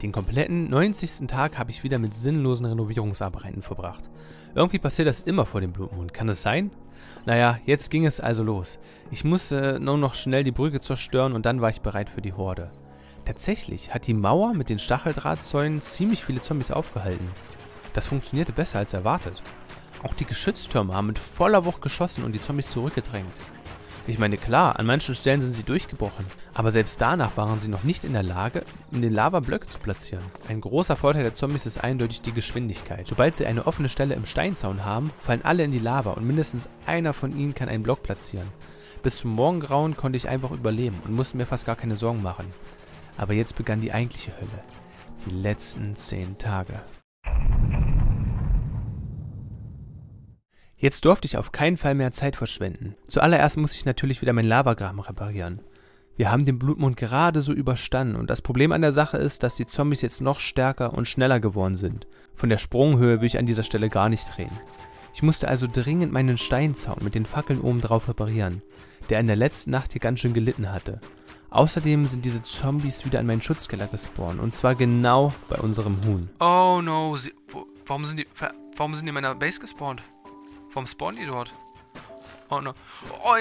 Den kompletten 90. Tag habe ich wieder mit sinnlosen Renovierungsarbeiten verbracht. Irgendwie passiert das immer vor dem Blutmond, kann das sein? Naja, jetzt ging es also los. Ich musste nur noch schnell die Brücke zerstören und dann war ich bereit für die Horde. Tatsächlich hat die Mauer mit den Stacheldrahtzäunen ziemlich viele Zombies aufgehalten. Das funktionierte besser als erwartet. Auch die Geschütztürme haben mit voller Wucht geschossen und die Zombies zurückgedrängt. Ich meine, klar, an manchen Stellen sind sie durchgebrochen, aber selbst danach waren sie noch nicht in der Lage, in den Lavablöcke zu platzieren. Ein großer Vorteil der Zombies ist eindeutig die Geschwindigkeit. Sobald sie eine offene Stelle im Steinzaun haben, fallen alle in die Lava und mindestens einer von ihnen kann einen Block platzieren. Bis zum Morgengrauen konnte ich einfach überleben und musste mir fast gar keine Sorgen machen. Aber jetzt begann die eigentliche Hölle. Die letzten 10 Tage. Jetzt durfte ich auf keinen Fall mehr Zeit verschwenden. Zuallererst musste ich natürlich wieder meinen Lavagraben reparieren. Wir haben den Blutmond gerade so überstanden und das Problem an der Sache ist, dass die Zombies jetzt noch stärker und schneller geworden sind. Von der Sprunghöhe will ich an dieser Stelle gar nicht reden. Ich musste also dringend meinen Steinzaun mit den Fackeln oben drauf reparieren, der in der letzten Nacht hier ganz schön gelitten hatte. Außerdem sind diese Zombies wieder in meinen Schutzkeller gespawnt und zwar genau bei unserem Huhn. Oh no, warum sind die in meiner Base gespawnt? Warum spawnen die dort? Oh no. Oh,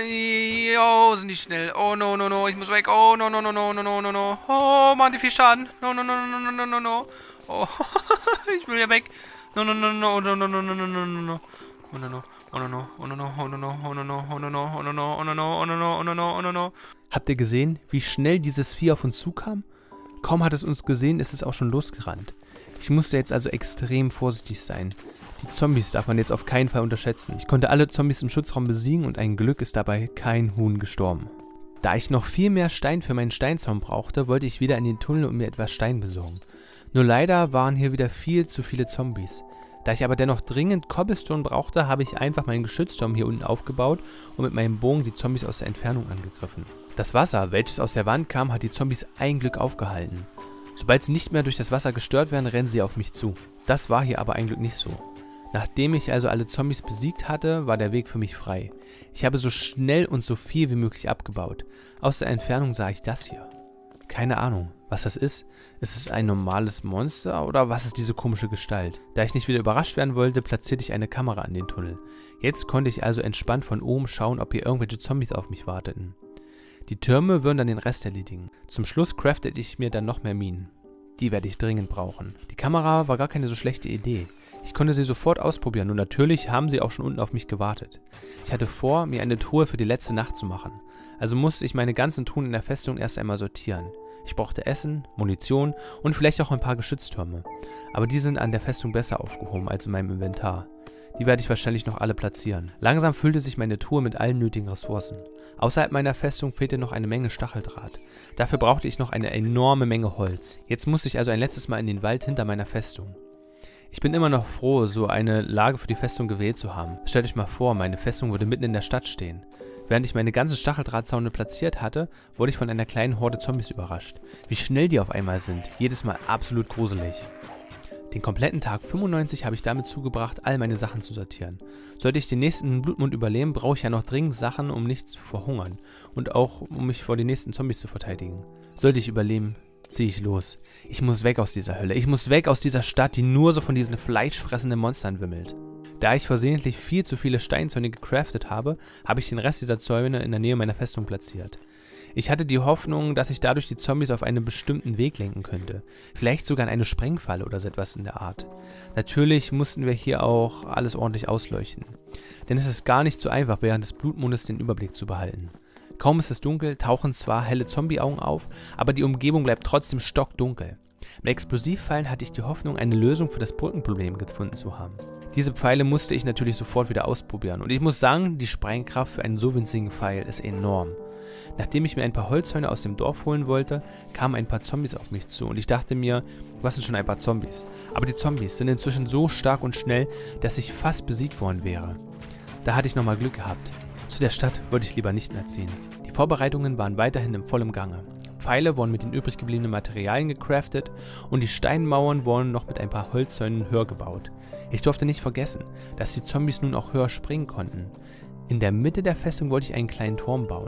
yo, sind die schnell. Oh no, no, no, ich muss weg. Oh no, no, no, no, no, no, no, no. Oh, machen die viel Schaden. No, no, no, no, no, no, no, no. Oh, ich will hier weg. No, no, no, no, no, no, no, no, no, no, no. Oh no, no. Oh no, no, oh no, no, oh no, no, oh no, no, oh no, no, oh no, no, oh no, no, oh no, no, oh no, no, oh no, no. Habt ihr gesehen, wie schnell dieses Vieh auf uns zukam? Kaum hat es uns gesehen, ist es auch schon losgerannt. Ich musste jetzt also extrem vorsichtig sein. Die Zombies darf man jetzt auf keinen Fall unterschätzen. Ich konnte alle Zombies im Schutzraum besiegen und ein Glück ist dabei kein Huhn gestorben. Da ich noch viel mehr Stein für meinen Steinzaun brauchte, wollte ich wieder in den Tunnel und mir etwas Stein besorgen. Nur leider waren hier wieder viel zu viele Zombies. Da ich aber dennoch dringend Cobblestone brauchte, habe ich einfach meinen Geschützturm hier unten aufgebaut und mit meinem Bogen die Zombies aus der Entfernung angegriffen. Das Wasser, welches aus der Wand kam, hat die Zombies ein Glück aufgehalten. Sobald sie nicht mehr durch das Wasser gestört werden, rennen sie auf mich zu. Das war hier aber ein Glück nicht so. Nachdem ich also alle Zombies besiegt hatte, war der Weg für mich frei. Ich habe so schnell und so viel wie möglich abgebaut. Aus der Entfernung sah ich das hier. Keine Ahnung, was das ist. Ist es ein normales Monster oder was ist diese komische Gestalt? Da ich nicht wieder überrascht werden wollte, platzierte ich eine Kamera an den Tunnel. Jetzt konnte ich also entspannt von oben schauen, ob hier irgendwelche Zombies auf mich warteten. Die Türme würden dann den Rest erledigen. Zum Schluss craftete ich mir dann noch mehr Minen. Die werde ich dringend brauchen. Die Kamera war gar keine so schlechte Idee. Ich konnte sie sofort ausprobieren und natürlich haben sie auch schon unten auf mich gewartet. Ich hatte vor, mir eine Truhe für die letzte Nacht zu machen. Also musste ich meine ganzen Truhen in der Festung erst einmal sortieren. Ich brauchte Essen, Munition und vielleicht auch ein paar Geschütztürme. Aber die sind an der Festung besser aufgehoben als in meinem Inventar. Die werde ich wahrscheinlich noch alle platzieren. Langsam füllte sich meine Truhe mit allen nötigen Ressourcen. Außerhalb meiner Festung fehlte noch eine Menge Stacheldraht. Dafür brauchte ich noch eine enorme Menge Holz. Jetzt musste ich also ein letztes Mal in den Wald hinter meiner Festung. Ich bin immer noch froh, so eine Lage für die Festung gewählt zu haben. Stellt euch mal vor, meine Festung würde mitten in der Stadt stehen. Während ich meine ganzen Stacheldrahtzaune platziert hatte, wurde ich von einer kleinen Horde Zombies überrascht. Wie schnell die auf einmal sind, jedes Mal absolut gruselig. Den kompletten Tag 95 habe ich damit zugebracht, all meine Sachen zu sortieren. Sollte ich den nächsten Blutmond überleben, brauche ich ja noch dringend Sachen, um nicht zu verhungern und auch um mich vor den nächsten Zombies zu verteidigen. Sollte ich überleben, ziehe ich los. Ich muss weg aus dieser Hölle. Ich muss weg aus dieser Stadt, die nur so von diesen fleischfressenden Monstern wimmelt. Da ich versehentlich viel zu viele Steinzäune gecraftet habe, habe ich den Rest dieser Zäune in der Nähe meiner Festung platziert. Ich hatte die Hoffnung, dass ich dadurch die Zombies auf einen bestimmten Weg lenken könnte. Vielleicht sogar in eine Sprengfalle oder so etwas in der Art. Natürlich mussten wir hier auch alles ordentlich ausleuchten. Denn es ist gar nicht so einfach, während des Blutmondes den Überblick zu behalten. Kaum ist es dunkel, tauchen zwar helle Zombie-Augen auf, aber die Umgebung bleibt trotzdem stockdunkel. Mit Explosivpfeilen hatte ich die Hoffnung, eine Lösung für das Brückenproblem gefunden zu haben. Diese Pfeile musste ich natürlich sofort wieder ausprobieren und ich muss sagen, die Sprengkraft für einen so winzigen Pfeil ist enorm. Nachdem ich mir ein paar Holzhäune aus dem Dorf holen wollte, kamen ein paar Zombies auf mich zu und ich dachte mir, was sind schon ein paar Zombies? Aber die Zombies sind inzwischen so stark und schnell, dass ich fast besiegt worden wäre. Da hatte ich nochmal Glück gehabt. Zu der Stadt wollte ich lieber nicht mehr ziehen. Die Vorbereitungen waren weiterhin im vollen Gange. Pfeile wurden mit den übrig gebliebenen Materialien gecraftet und die Steinmauern wurden noch mit ein paar Holzzäunen höher gebaut. Ich durfte nicht vergessen, dass die Zombies nun auch höher springen konnten. In der Mitte der Festung wollte ich einen kleinen Turm bauen.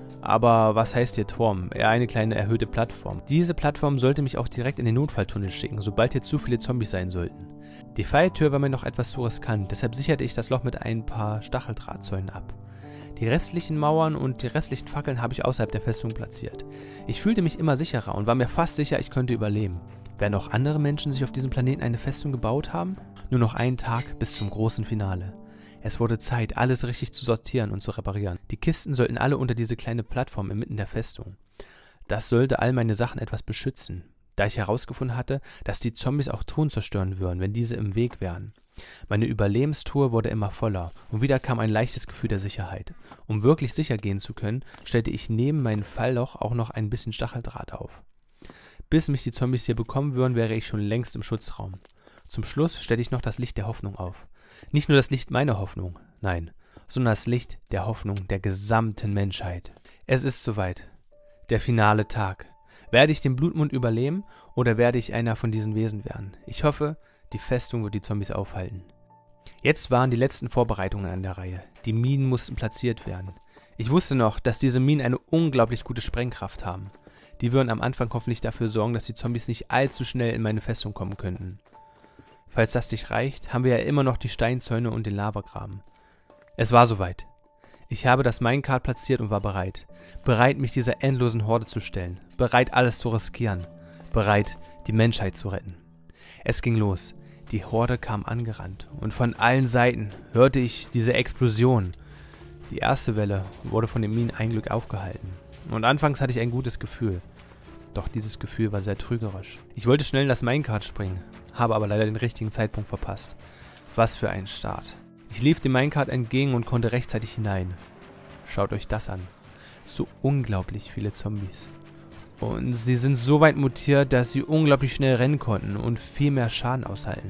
Aber was heißt hier Turm? Eher eine kleine erhöhte Plattform. Diese Plattform sollte mich auch direkt in den Notfalltunnel schicken, sobald hier zu viele Zombies sein sollten. Die Falltür war mir noch etwas zu riskant, deshalb sicherte ich das Loch mit ein paar Stacheldrahtzäunen ab. Die restlichen Mauern und die restlichen Fackeln habe ich außerhalb der Festung platziert. Ich fühlte mich immer sicherer und war mir fast sicher, ich könnte überleben. Werden auch andere Menschen sich auf diesem Planeten eine Festung gebaut haben? Nur noch einen Tag bis zum großen Finale. Es wurde Zeit, alles richtig zu sortieren und zu reparieren. Die Kisten sollten alle unter diese kleine Plattform inmitten der Festung. Das sollte all meine Sachen etwas beschützen, da ich herausgefunden hatte, dass die Zombies auch Truhen zerstören würden, wenn diese im Weg wären. Meine Überlebenstruhe wurde immer voller und wieder kam ein leichtes Gefühl der Sicherheit. Um wirklich sicher gehen zu können, stellte ich neben meinem Fallloch auch noch ein bisschen Stacheldraht auf. Bis mich die Zombies hier bekommen würden, wäre ich schon längst im Schutzraum. Zum Schluss stellte ich noch das Licht der Hoffnung auf. Nicht nur das Licht meiner Hoffnung, nein, sondern das Licht der Hoffnung der gesamten Menschheit. Es ist soweit. Der finale Tag. Werde ich den Blutmond überleben oder werde ich einer von diesen Wesen werden? Ich hoffe, die Festung wird die Zombies aufhalten. Jetzt waren die letzten Vorbereitungen an der Reihe. Die Minen mussten platziert werden. Ich wusste noch, dass diese Minen eine unglaublich gute Sprengkraft haben. Die würden am Anfang hoffentlich dafür sorgen, dass die Zombies nicht allzu schnell in meine Festung kommen könnten. Falls das nicht reicht, haben wir ja immer noch die Steinzäune und den Lavagraben. Es war soweit. Ich habe das Minecart platziert und war bereit. Bereit, mich dieser endlosen Horde zu stellen. Bereit, alles zu riskieren. Bereit, die Menschheit zu retten. Es ging los. Die Horde kam angerannt und von allen Seiten hörte ich diese Explosion. Die erste Welle wurde von den Minen ein Glück aufgehalten. Und anfangs hatte ich ein gutes Gefühl. Doch dieses Gefühl war sehr trügerisch. Ich wollte schnell in das Minecart springen, habe aber leider den richtigen Zeitpunkt verpasst. Was für ein Start. Ich lief dem Minecart entgegen und konnte rechtzeitig hinein. Schaut euch das an. So unglaublich viele Zombies. Und sie sind so weit mutiert, dass sie unglaublich schnell rennen konnten und viel mehr Schaden aushalten.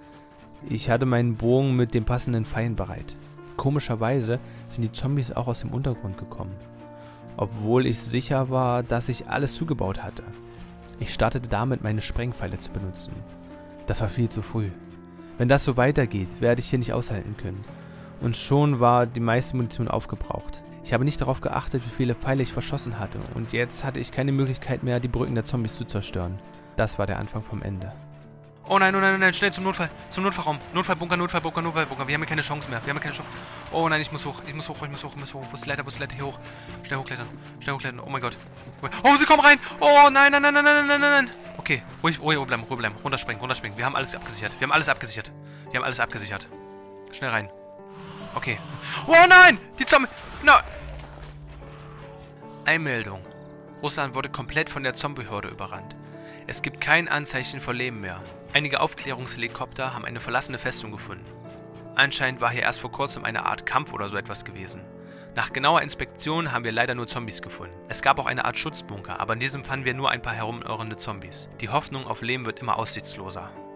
Ich hatte meinen Bogen mit den passenden Pfeilen bereit. Komischerweise sind die Zombies auch aus dem Untergrund gekommen. Obwohl ich sicher war, dass ich alles zugebaut hatte. Ich startete damit, meine Sprengpfeile zu benutzen. Das war viel zu früh. Wenn das so weitergeht, werde ich hier nicht aushalten können. Und schon war die meiste Munition aufgebraucht. Ich habe nicht darauf geachtet, wie viele Pfeile ich verschossen hatte. Und jetzt hatte ich keine Möglichkeit mehr, die Brücken der Zombies zu zerstören. Das war der Anfang vom Ende. Oh nein, oh nein, oh nein, schnell zum Notfall. Zum Notfallraum. Notfallbunker, Notfallbunker, Notfallbunker. Wir haben hier keine Chance mehr. Wir haben hier keine Chance. Oh nein, ich muss hoch. Ich muss hoch. Wo ist die Leiter? Hier hoch. Schnell hochklettern. Oh mein Gott. Oh, sie kommen rein. Oh nein, nein, nein, nein, nein, nein, nein. Okay, ruhig bleiben. Runterspringen. Wir haben alles abgesichert. Schnell rein. Okay. Oh nein! Die Zombie... No! Einmeldung. Russland wurde komplett von der Zombie-Horde überrannt. Es gibt kein Anzeichen von Leben mehr. Einige Aufklärungshelikopter haben eine verlassene Festung gefunden. Anscheinend war hier erst vor kurzem eine Art Kampf oder so etwas gewesen. Nach genauer Inspektion haben wir leider nur Zombies gefunden. Es gab auch eine Art Schutzbunker, aber in diesem fanden wir nur ein paar herumirrende Zombies. Die Hoffnung auf Leben wird immer aussichtsloser.